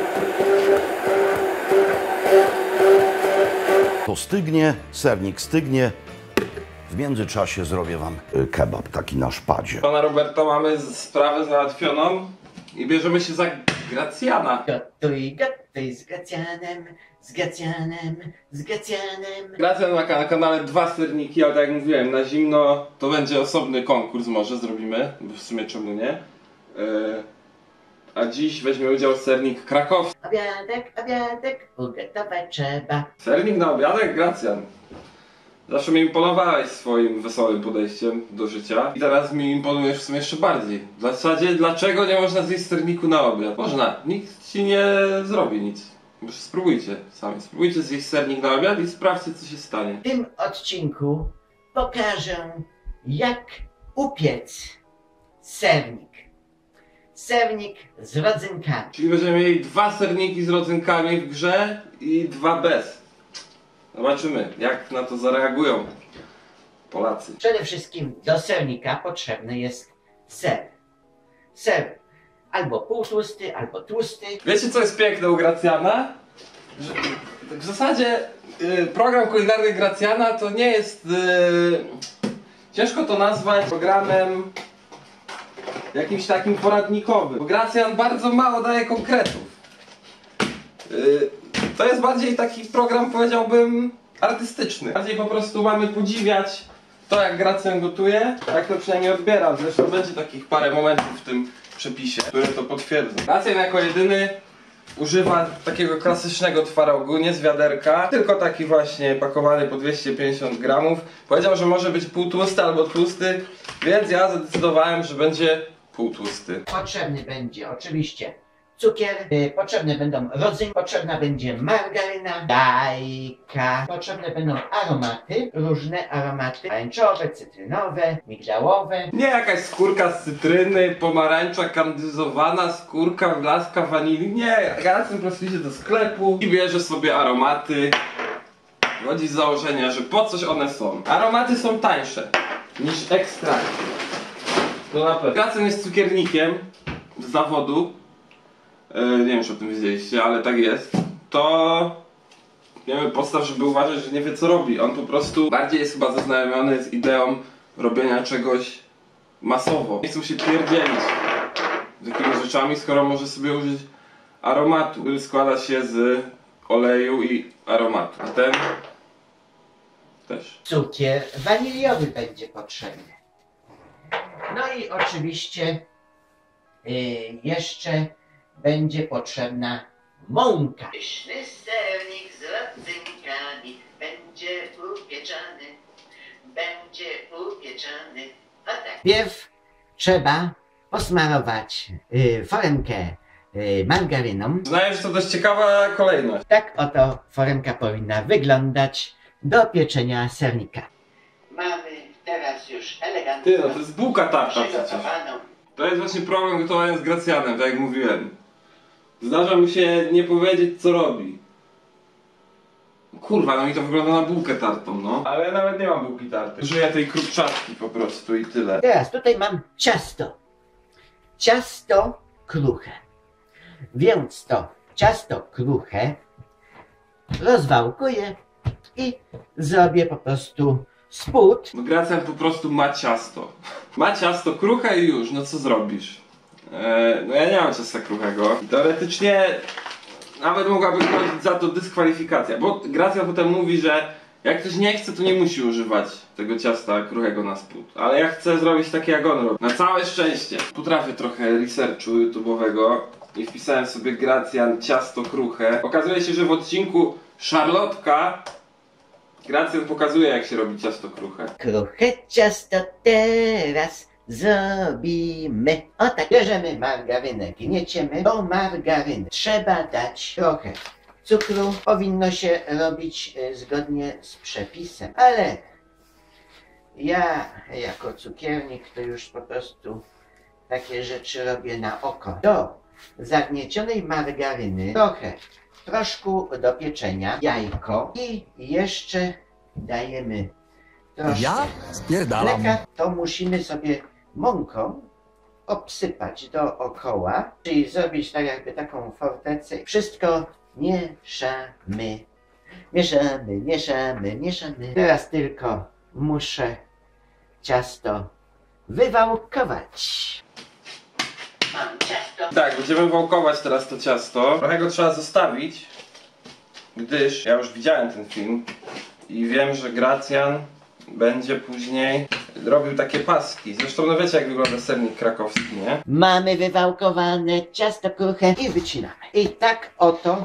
To stygnie, sernik stygnie. W międzyczasie zrobię wam kebab taki na szpadzie. Pana Roberta mamy sprawę załatwioną i bierzemy się za Gracjana. Gotuj, gotuj z Gracjanem, z Gracjanem, z Gracjanem. Gracjan ma na kanale dwa serniki, ale tak jak mówiłem, na zimno to będzie osobny konkurs, może zrobimy, bo w sumie czemu nie. Yy, a dziś weźmie udział sernik krakowski. Obiadek, obiadek, ugotować trzeba. Sernik na obiadek, Gracjan. Zawsze mi imponowałeś swoim wesołym podejściem do życia i teraz mi imponujesz w sumie jeszcze bardziej. W zasadzie, dlaczego nie można zjeść serniku na obiad? Można, nikt ci nie zrobi nic. Spróbujcie sami, spróbujcie zjeść sernik na obiad i sprawdźcie, co się stanie. W tym odcinku pokażę, jak upiec sernik. Sernik z rodzynkami. Czyli będziemy mieli dwa serniki z rodzynkami w grze i dwa bez. Zobaczymy, jak na to zareagują Polacy. Przede wszystkim do sernika potrzebny jest ser. Ser albo półtłusty, albo tłusty. Wiecie, co jest piękne u Gracjana? Że w zasadzie y, program kulinarny Gracjana to nie jest... Y, ciężko to nazwać programem jakimś takim poradnikowym. Bo Gracjan bardzo mało daje konkretów. Y, to jest bardziej taki program, powiedziałbym, artystyczny. Bardziej po prostu mamy podziwiać to, jak Gracjan gotuje, jak to przynajmniej odbieram. Zresztą będzie takich parę momentów w tym przepisie, które to potwierdzą. Gracjan jako jedyny używa takiego klasycznego twarogu, nie z wiaderka, tylko taki właśnie pakowany po dwieście pięćdziesiąt gramów. Powiedział, że może być półtłusty albo tłusty, więc ja zadecydowałem, że będzie półtłusty. Potrzebny będzie oczywiście cukier, y, potrzebne będą rodzynki, potrzebna będzie margaryna, jajka, potrzebne będą aromaty, różne aromaty, pomarańczowe, cytrynowe, migdałowe. Nie jakaś skórka z cytryny, pomarańcza kandyzowana, skórka, blaska wanilii. Nie, Gracjan po prostu idzie do sklepu i bierze sobie aromaty. Wychodzi z założenia, że po coś one są. Aromaty są tańsze niż ekstrakty. No na pewno. Gracjan jest cukiernikiem z zawodu. Yy, nie wiem, czy o tym wiedzieliście, ale tak jest. To nie wiem, podstaw, żeby uważać, że nie wie, co robi. On po prostu bardziej jest chyba zaznajomiony z ideą robienia czegoś masowo. Nie chcą się pierdzielić z jakimiś rzeczami, skoro może sobie użyć aromatu, który składa się z oleju i aromatu. A ten też. Cukier waniliowy będzie potrzebny. No i oczywiście yy, jeszcze będzie potrzebna mąka. Pyszny sernik z rodzynkami będzie upieczony, będzie upieczony. O tak. Pierw trzeba posmarować yy, foremkę yy, margaryną. Znaję, że to dość ciekawa kolejność. Tak oto foremka powinna wyglądać do pieczenia sernika. Mamy teraz już elegancko Ty, no to jest bułka tarta przecież. przygotowaną. To jest właśnie problem gotowania z Gracjanem, tak jak mówiłem. Zdarza mu się nie powiedzieć, co robi. Kurwa, no mi to wygląda na bułkę tartą, no. Ale ja nawet nie mam bułki tarty. Użyję tej krupczatki po prostu i tyle. Teraz tutaj mam ciasto. Ciasto kruche. Więc to ciasto kruche rozwałkuję i zrobię po prostu spód. No Gracjan po prostu ma ciasto. Ma ciasto kruche i już, no co zrobisz? Eee, no ja nie mam ciasta kruchego. Teoretycznie nawet mogłaby grozić za to dyskwalifikacja, bo Gracjan potem mówi, że jak ktoś nie chce, to nie musi używać tego ciasta kruchego na spód. Ale ja chcę zrobić takie, jak on robi. Na całe szczęście. Potrafię trochę researchu YouTube'owego i wpisałem sobie Gracjan ciasto kruche. Okazuje się, że w odcinku Szarlotka Gracjan pokazuje, jak się robi ciasto kruche. Kruche ciasto teraz zrobimy. O tak, bierzemy margarynę, gnieciemy. Do margaryny trzeba dać trochę cukru. Powinno się robić y, zgodnie z przepisem, ale ja jako cukiernik to już po prostu takie rzeczy robię na oko. Do zagniecionej margaryny trochę proszku do pieczenia, jajko i jeszcze dajemy troszkę Ja spierdalam. mleka. To musimy sobie mąką obsypać dookoła, czyli zrobić tak jakby taką fortecę. Wszystko mieszamy. Mieszamy, mieszamy, mieszamy. Teraz tylko muszę ciasto wywałkować. Mam ciasto. Tak, będziemy wałkować teraz to ciasto. Trochę go trzeba zostawić, gdyż ja już widziałem ten film i wiem, że Gracjan będzie później robił takie paski. Zresztą no wiecie, jak wygląda sernik krakowski, nie? Mamy wywałkowane ciasto kruche i wycinamy. I tak oto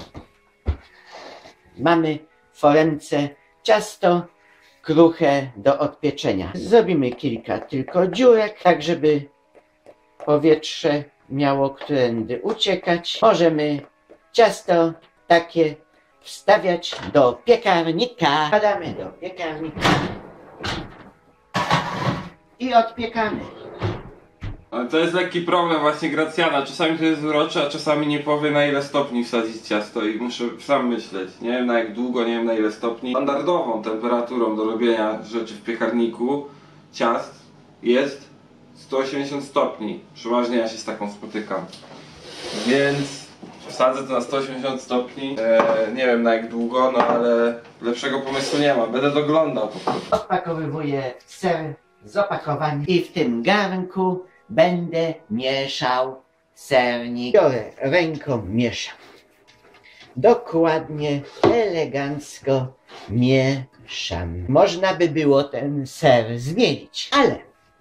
mamy w foremce ciasto kruche do odpieczenia. Zrobimy kilka tylko dziurek, tak żeby powietrze miało którędy uciekać. Możemy ciasto takie wstawiać do piekarnika. Wkładamy do piekarnika i odpiekamy. Ale to jest lekki problem właśnie Gracjana. Czasami to jest urocze, a czasami nie powie, na ile stopni wsadzić ciasto i muszę sam myśleć. Nie wiem na jak długo, nie wiem na ile stopni. Standardową temperaturą do robienia rzeczy w piekarniku ciast jest sto osiemdziesiąt stopni. Przeważnie ja się z taką spotykam. Więc wsadzę to na sto osiemdziesiąt stopni. Eee, nie wiem na jak długo, no ale lepszego pomysłu nie ma. Będę doglądał po prostu. Odpakowywuję ser z opakowania i w tym garnku będę mieszał sernik. Biorę ręką, mieszam. Dokładnie, elegancko mieszam. Można by było ten ser zmienić, ale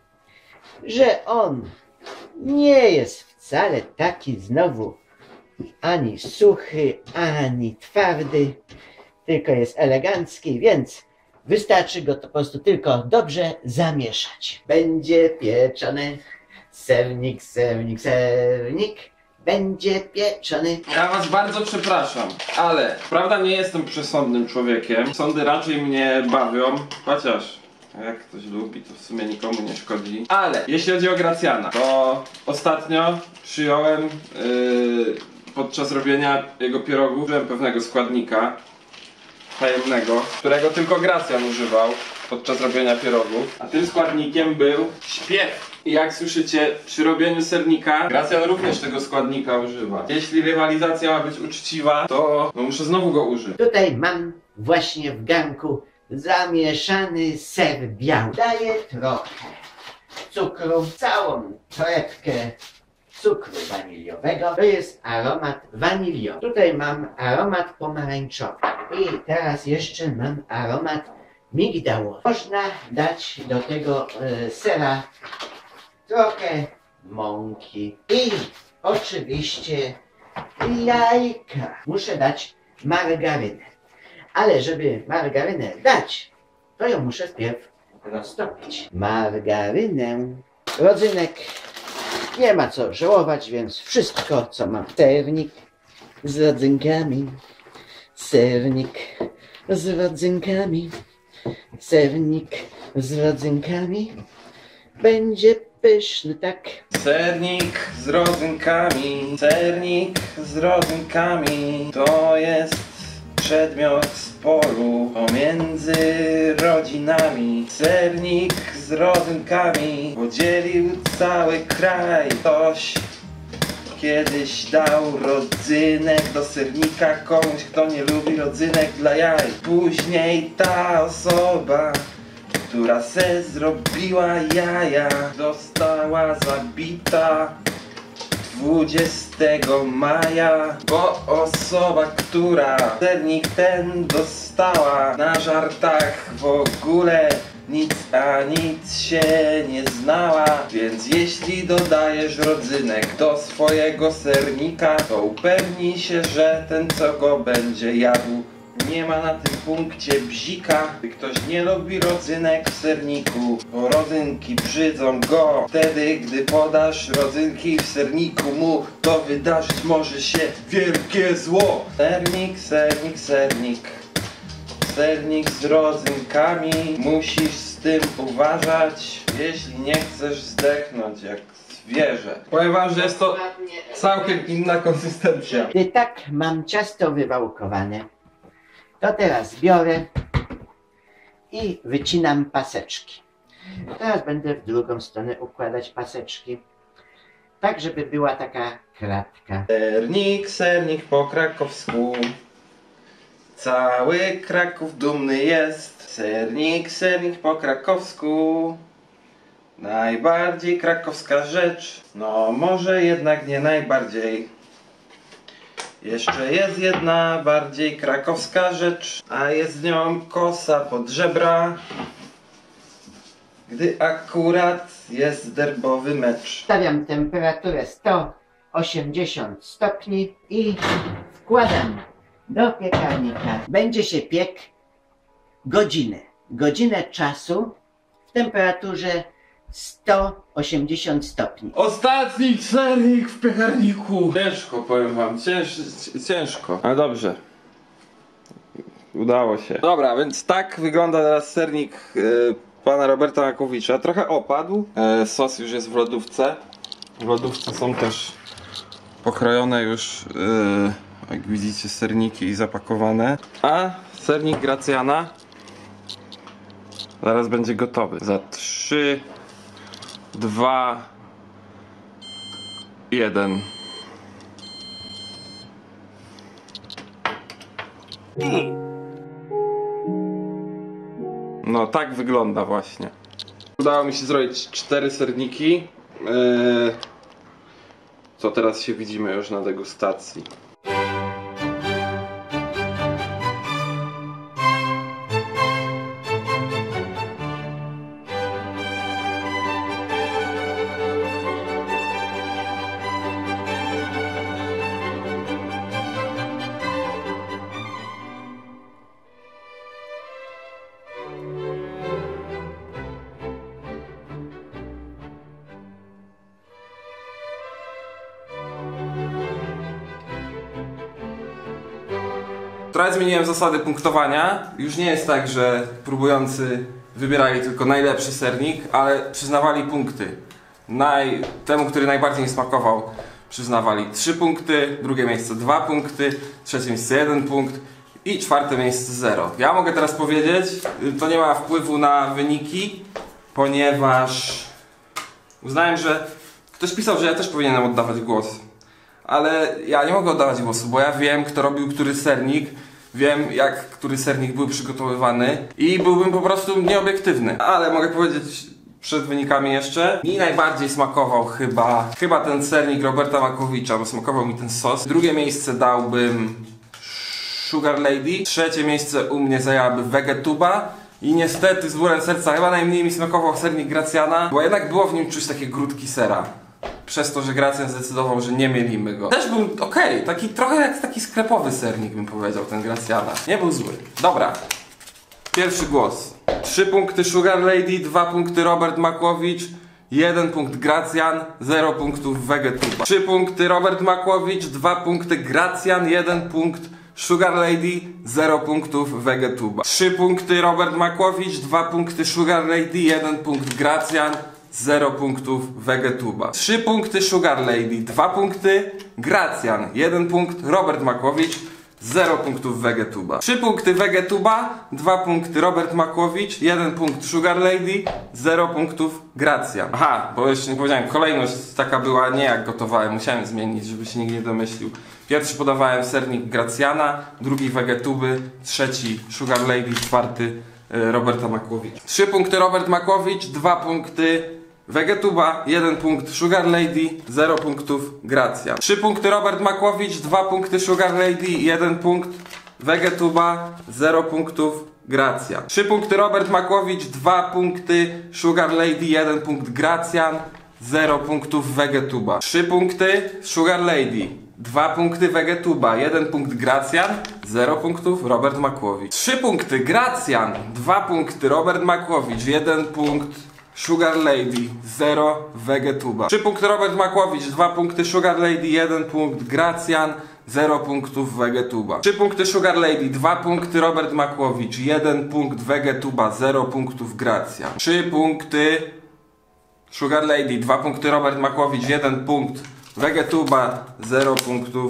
że on nie jest wcale taki znowu ani suchy, ani twardy, tylko jest elegancki, więc wystarczy go to po prostu tylko dobrze zamieszać. Będzie pieczony sernik, sernik, sernik. Będzie pieczony. Ja was bardzo przepraszam, ale prawda nie jestem przesądnym człowiekiem. Sądy raczej mnie bawią, chociaż jak ktoś lubi, to w sumie nikomu nie szkodzi. Ale jeśli chodzi o Gracjana, to ostatnio przyjąłem yy, podczas robienia jego pierogów, użyłem pewnego składnika tajemnego, którego tylko Gracjan używał podczas robienia pierogów. A tym składnikiem był śpiew. I jak słyszycie, przy robieniu sernika Gracjan również tego składnika używa. Jeśli rywalizacja ma być uczciwa, to no muszę znowu go użyć. Tutaj mam właśnie w garnku zamieszany ser biały. Daję trochę cukru, całą torebkę cukru waniliowego. To jest aromat waniliowy. Tutaj mam aromat pomarańczowy. I teraz jeszcze mam aromat migdałowy. Można dać do tego e, sera trochę mąki i oczywiście jajka. Muszę dać margarynę. Ale żeby margarynę dać, to ją muszę wpierw roztopić. Margarynę, rodzynek, nie ma co żałować, więc wszystko co mam. Sernik z rodzynkami, sernik z rodzynkami, sernik z rodzynkami, będzie pyszny, tak? Sernik z rodzynkami, sernik z rodzynkami, to jest przedmiot sporu pomiędzy rodzinami. Sernik z rodzynkami podzielił cały kraj. Ktoś kiedyś dał rodzynek do sernika komuś, kto nie lubi rodzynek dla jaj. Później ta osoba, która se zrobiła jaja, została zabita dwudziestego maja, bo osoba, która sernik ten dostała, na żartach w ogóle nic a nic się nie znała. Więc jeśli dodajesz rodzynek do swojego sernika, to upewnij się, że ten co go będzie jadł nie ma na tym punkcie bzika. Gdy ktoś nie lubi rodzynek w serniku, bo rodzynki brzydzą go, wtedy gdy podasz rodzynki w serniku mu, to wydarzyć może się wielkie zło. Sernik, sernik, sernik, sernik z rodzynkami, musisz z tym uważać, jeśli nie chcesz zdechnąć jak zwierzę. Powiem wam, że jest to całkiem inna konsystencja. Gdy tak mam ciasto wywałkowane, to teraz biorę i wycinam paseczki. Teraz będę w drugą stronę układać paseczki, tak żeby była taka kratka. Sernik, sernik po krakowsku, cały Kraków dumny jest. Sernik, sernik po krakowsku, najbardziej krakowska rzecz. No może jednak nie najbardziej. Jeszcze jest jedna bardziej krakowska rzecz, a jest nią kosa pod żebra, gdy akurat jest derbowy mecz. Stawiam temperaturę sto osiemdziesiąt stopni i wkładam do piekarnika. Będzie się piekł godzinę. Godzinę czasu w temperaturze sto osiemdziesiąt stopni. Ostatni sernik w piekarniku. Ciężko, powiem wam, Cięż, ciężko. Ale dobrze. Udało się. Dobra, więc tak wygląda teraz sernik yy, pana Roberta Makłowicza. Trochę opadł. Yy, sos już jest w lodówce. W lodówce są też pokrojone już, yy, jak widzicie, serniki zapakowane. A sernik Gracjana zaraz będzie gotowy. Za trzy, dwa, jeden. No tak wygląda właśnie. Udało mi się zrobić cztery serniki. Yy, co teraz się widzimy już na degustacji. Trochę zmieniłem zasady punktowania. Już nie jest tak, że próbujący wybierali tylko najlepszy sernik, ale przyznawali punkty. Naj... Temu, który najbardziej mi smakował, przyznawali trzy punkty, drugie miejsce dwa punkty, trzecie miejsce jeden punkt i czwarte miejsce zero. Ja mogę teraz powiedzieć, to nie ma wpływu na wyniki, ponieważ uznałem, że ktoś pisał, że ja też powinienem oddawać głos. Ale ja nie mogę oddawać głosu, bo ja wiem, kto robił który sernik, wiem, jak który sernik był przygotowywany i byłbym po prostu nieobiektywny. Ale mogę powiedzieć przed wynikami jeszcze, mi najbardziej smakował chyba, chyba ten sernik Roberta Makłowicza, bo smakował mi ten sos. Drugie miejsce dałbym Sugar Lady, trzecie miejsce u mnie zajęłaby Vegetuba. I niestety z bólem serca chyba najmniej mi smakował sernik Gracjana, bo jednak było w nim czuć takie grudki sera. Przez to, że Gracjan zdecydował, że nie mielimy go. Też był okej, okay, taki trochę jak taki sklepowy sernik, bym powiedział, ten Gracjana. Nie był zły. Dobra. Pierwszy głos. Trzy punkty Sugar Lady, dwa punkty Robert Makłowicz, jeden punkt Gracjan, zero punktów Vegetuba. Trzy punkty Robert Makłowicz, dwa punkty Gracjan, jeden punkt Sugar Lady, zero punktów Vegetuba. Trzy punkty Robert Makłowicz, dwa punkty Sugar Lady, jeden punkt Gracjan, zero punktów Vegetuba. trzy punkty Sugar Lady, dwa punkty Gracjan, jeden punkt Robert Makłowicz, zero punktów Vegetuba. trzy punkty Vegetuba, dwa punkty Robert Makłowicz, jeden punkt Sugar Lady, zero punktów Gracjan. Aha, bo jeszcze nie powiedziałem, kolejność taka była nie jak gotowałem, musiałem zmienić, żeby się nikt nie domyślił. Pierwszy podawałem sernik Gracjana, drugi Vegetuby, trzeci Sugar Lady, czwarty y, Roberta Makłowicza. trzy punkty Robert Makłowicz, dwa punkty Vegetuba, jeden punkt Sugar Lady, zero punktów Gracjan. trzy punkty Robert Makłowicz, dwa punkty Sugar Lady, jeden punkt Vegetuba, zero punktów Gracjan. trzy punkty Robert Makłowicz, dwa punkty Sugar Lady, jeden punkt Gracjan, zero punktów Vegetuba. trzy punkty Sugar Lady, dwa punkty Vegetuba, jeden punkt Gracjan, zero punktów Robert Makłowicz. trzy punkty Gracjan, dwa punkty Robert Makłowicz, jeden punkt Sugar Lady, zero Vegetuba. trzy punkty Robert Makłowicz, dwa punkty Sugar Lady, jeden punkt Gracjan, zero punktów Vegetuba. trzy punkty Sugar Lady, dwa punkty Robert Makłowicz, jeden punkt Vegetuba, zero punktów Gracjan. trzy punkty Sugar Lady, dwa punkty Robert Makłowicz, jeden punkt Vegetuba, zero punktów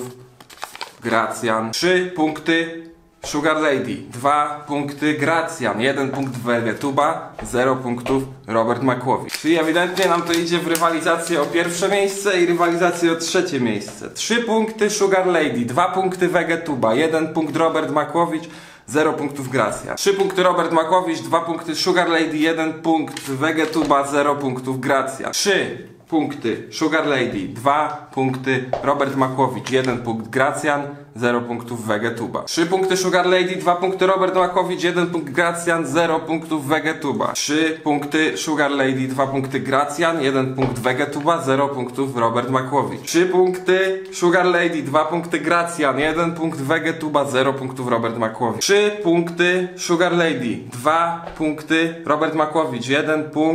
Gracjan. trzy punkty Sugar Lady, dwa punkty Gracjan, jeden punkt Vegetuba, zero punktów Robert Makłowicz. Czyli ewidentnie nam to idzie w rywalizację o pierwsze miejsce i rywalizację o trzecie miejsce. trzy punkty Sugar Lady, dwa punkty Vegetuba, jeden punkt Robert Makłowicz, zero punktów Gracjan. trzy punkty Robert Makłowicz, dwa punkty Sugar Lady, jeden punkt Vegetuba, zero punktów Gracjan. trzy punkty Sugar Lady, dwa punkty Robert Makłowicz, jeden punkt Gracjan, zero punktów Vegetuba. trzy punkty Sugar Lady, dwa punkty Robert Makłowicz, jeden punkt Gracjan, zero punktów Vegetuba. trzy punkty Sugar Lady, dwa punkty Gracjan, jeden punkt Vegetuba, zero punktów Robert Makłowicz. trzy punkty Sugar Lady, dwa punkty Gracjan, jeden punkt Vegetuba, zero punktów Robert Makłowicz. trzy punkty Sugar Lady, dwa punkty Robert Makłowicz, jeden punkt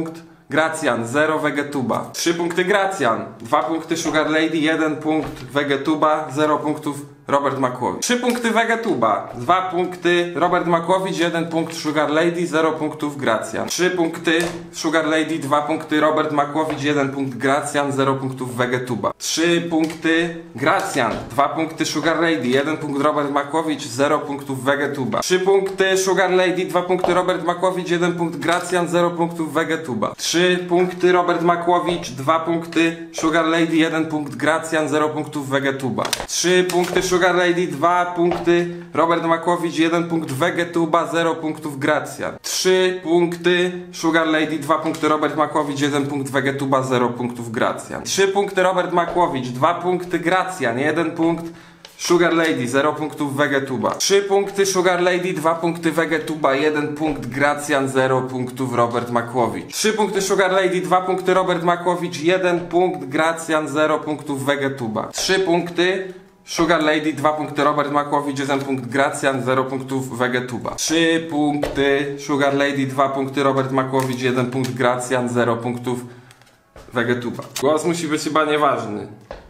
Gracjan, zero Vegetuba. trzy punkty Gracjan, dwa punkty Sugar Lady, jeden punkt Vegetuba, zero punktów Robert Makłowicz. trzy punkty Vegetuba, dwa punkty Robert Makłowicz, jeden punkt Sugar Lady, zero punktów Gracjan. trzy punkty Sugar Lady, dwa punkty Robert Makłowicz, jeden punkt Gracjan, zero punktów Vegetuba. trzy punkty Gracjan, dwa punkty Sugar Lady, jeden punkt Robert Makłowicz, zero punktów Vegetuba. trzy punkty Sugar Lady, dwa punkty Robert Makłowicz, jeden punkt Gracjan, zero punktów Vegetuba. trzy punkty Robert Makłowicz, dwa punkty Sugar Lady, jeden punkt Gracjan, zero punktów Vegetuba. trzy punkty Sugar Lady, dwa punkty Robert Makłowicz, jeden punkt Vegetuba, zero punktów Gracjan. trzy punkty Sugar Lady, dwa punkty Robert Makłowicz, jeden punkt Vegetuba, zero punktów Gracjan. trzy punkty Robert Makłowicz, dwa punkty Gracjan, jeden punkt Sugar Lady, zero punktów Vegetuba. trzy punkty Sugar Lady, dwa punkty Vegetuba, jeden punkt Gracjan, zero punktów Robert Makłowicz. trzy punkty Sugar Lady, dwa punkty Robert Makłowicz, jeden punkt Gracjan, zero punktów Vegetuba. trzy punkty Sugar Lady, dwa punkty Robert Makłowicz, jeden punkt Gracjan, zero punktów Vegetuba. trzy punkty Sugar Lady, dwa punkty Robert Makłowicz, jeden punkt Gracjan, zero punktów Vegetuba. Głos musi być chyba nieważny,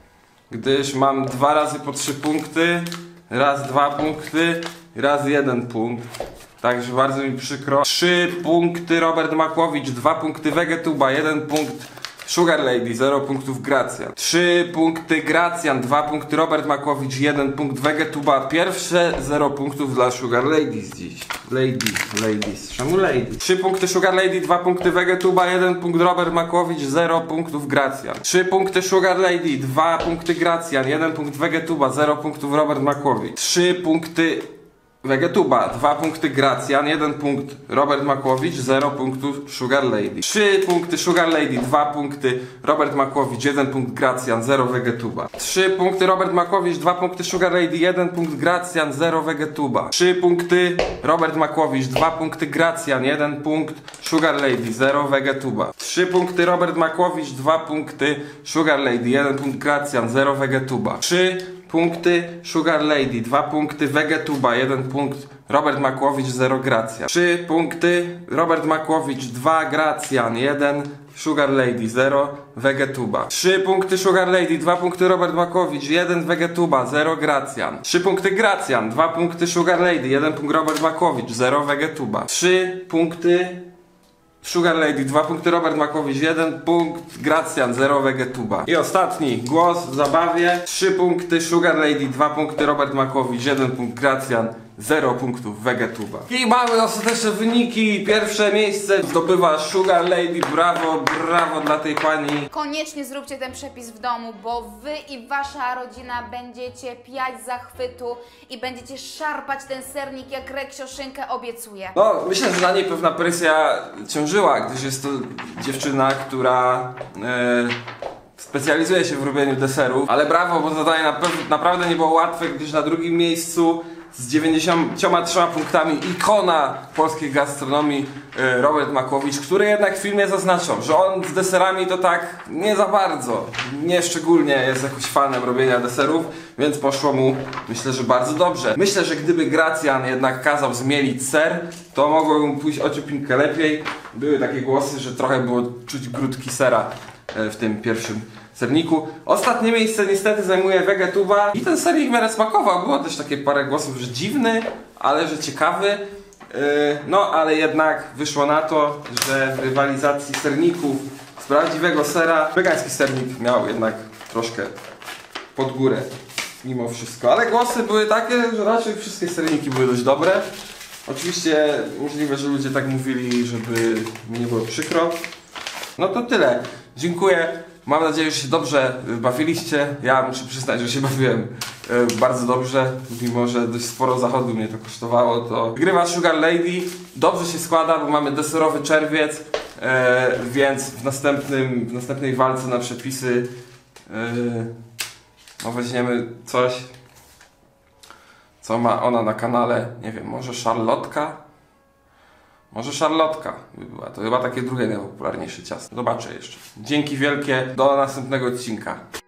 gdyż mam dwa razy po trzy punkty, raz dwa punkty, raz jeden punkt. Także bardzo mi przykro. trzy punkty Robert Makłowicz, dwa punkty Vegetuba, jeden punkt Sugar Lady, zero punktów Gracjan. trzy punkty Gracjan, dwa punkty Robert Makłowicz, jeden punkt Vegetuba. Pierwsze zero punktów dla Sugar Ladies dziś. Ladies, ladies. Czemu ladies? trzy punkty Sugar Lady, dwa punkty Vegetuba, jeden punkt Robert Makłowicz, zero punktów Gracjan. trzy punkty Sugar Lady, dwa punkty Gracjan, jeden punkt Vegetuba, zero punktów Robert Makłowicz. trzy punkty Vegetuba, dwa punkty Gracjan, jeden punkt Robert Makłowicz, zero punktów Sugar Lady. trzy punkty Sugar Lady, dwa punkty Robert Makłowicz, jeden punkt Gracjan, zero Vegetuba. trzy punkty Robert Makłowicz, dwa punkty Sugar Lady, jeden punkt Gracjan, zero Vegetuba. trzy punkty Robert Makłowicz, dwa punkty Gracjan, jeden punkt Sugar Lady, zero Vegetuba. trzy punkty Robert Makłowicz, dwa punkty Sugar Lady, jeden punkt Gracjan, zero Vegetuba. trzy punkty Sugar Lady, dwa punkty Vegetuba, jeden punkt Robert Makłowicz, zero Gracjan. trzy punkty Robert Makłowicz, dwa Gracjan, jeden Sugar Lady, zero Vegetuba. trzy punkty Sugar Lady, dwa punkty Robert Makłowicz, jeden Vegetuba, zero Gracjan. trzy punkty Gracjan, dwa punkty Sugar Lady, jeden punkt Robert Makłowicz, zero Vegetuba. trzy punkty Sugar Lady, dwa punkty Robert Makłowicz, jeden punkt Gracjan, zero Vegetuba. I ostatni głos w zabawie. trzy punkty Sugar Lady, dwa punkty Robert Makłowicz, jeden punkt Gracjan, zero punktów Vegetuba. I mamy ostateczne wyniki. Pierwsze miejsce zdobywa Sugar Lady. Brawo, brawo dla tej pani. Koniecznie zróbcie ten przepis w domu, bo wy i wasza rodzina będziecie piać z zachwytu i będziecie szarpać ten sernik jak Reksio szynkę obiecuje. No, myślę, że na niej pewna presja ciążyła, gdyż jest to dziewczyna, która e, specjalizuje się w robieniu deserów. Ale brawo, bo zadanie na naprawdę nie było łatwe, gdyż na drugim miejscu z dziewięćdziesięcioma trzema punktami ikona polskiej gastronomii Robert Makłowicz, który jednak w filmie zaznaczał, że on z deserami to tak nie za bardzo, nie szczególnie jest jakoś fanem robienia deserów, więc poszło mu, myślę, że bardzo dobrze. Myślę, że gdyby Gracjan jednak kazał zmielić ser, to mogło mu pójść o ciupinkę lepiej. Były takie głosy, że trochę było czuć grudki sera w tym pierwszym serniku. Ostatnie miejsce niestety zajmuje Vegetuba i ten sernik w miarę smakował. Było też takie parę głosów, że dziwny, ale że ciekawy. Yy, no ale jednak wyszło na to, że w rywalizacji serników z prawdziwego sera wegański sernik miał jednak troszkę pod górę mimo wszystko. Ale głosy były takie, że raczej wszystkie serniki były dość dobre. Oczywiście możliwe, że ludzie tak mówili, żeby mi nie było przykro. No to tyle. Dziękuję. Mam nadzieję, że się dobrze bawiliście. Ja muszę przyznać, że się bawiłem e, bardzo dobrze, mimo że dość sporo zachodu mnie to kosztowało. To wygrywa Sugar Lady. Dobrze się składa, bo mamy deserowy czerwiec, e, więc w, następnym, w następnej walce na przepisy e, no weźmiemy coś, co ma ona na kanale. Nie wiem, może szarlotka? Może szarlotka by była. To chyba takie drugie najpopularniejsze ciasto. Zobaczę jeszcze. Dzięki wielkie. Do następnego odcinka.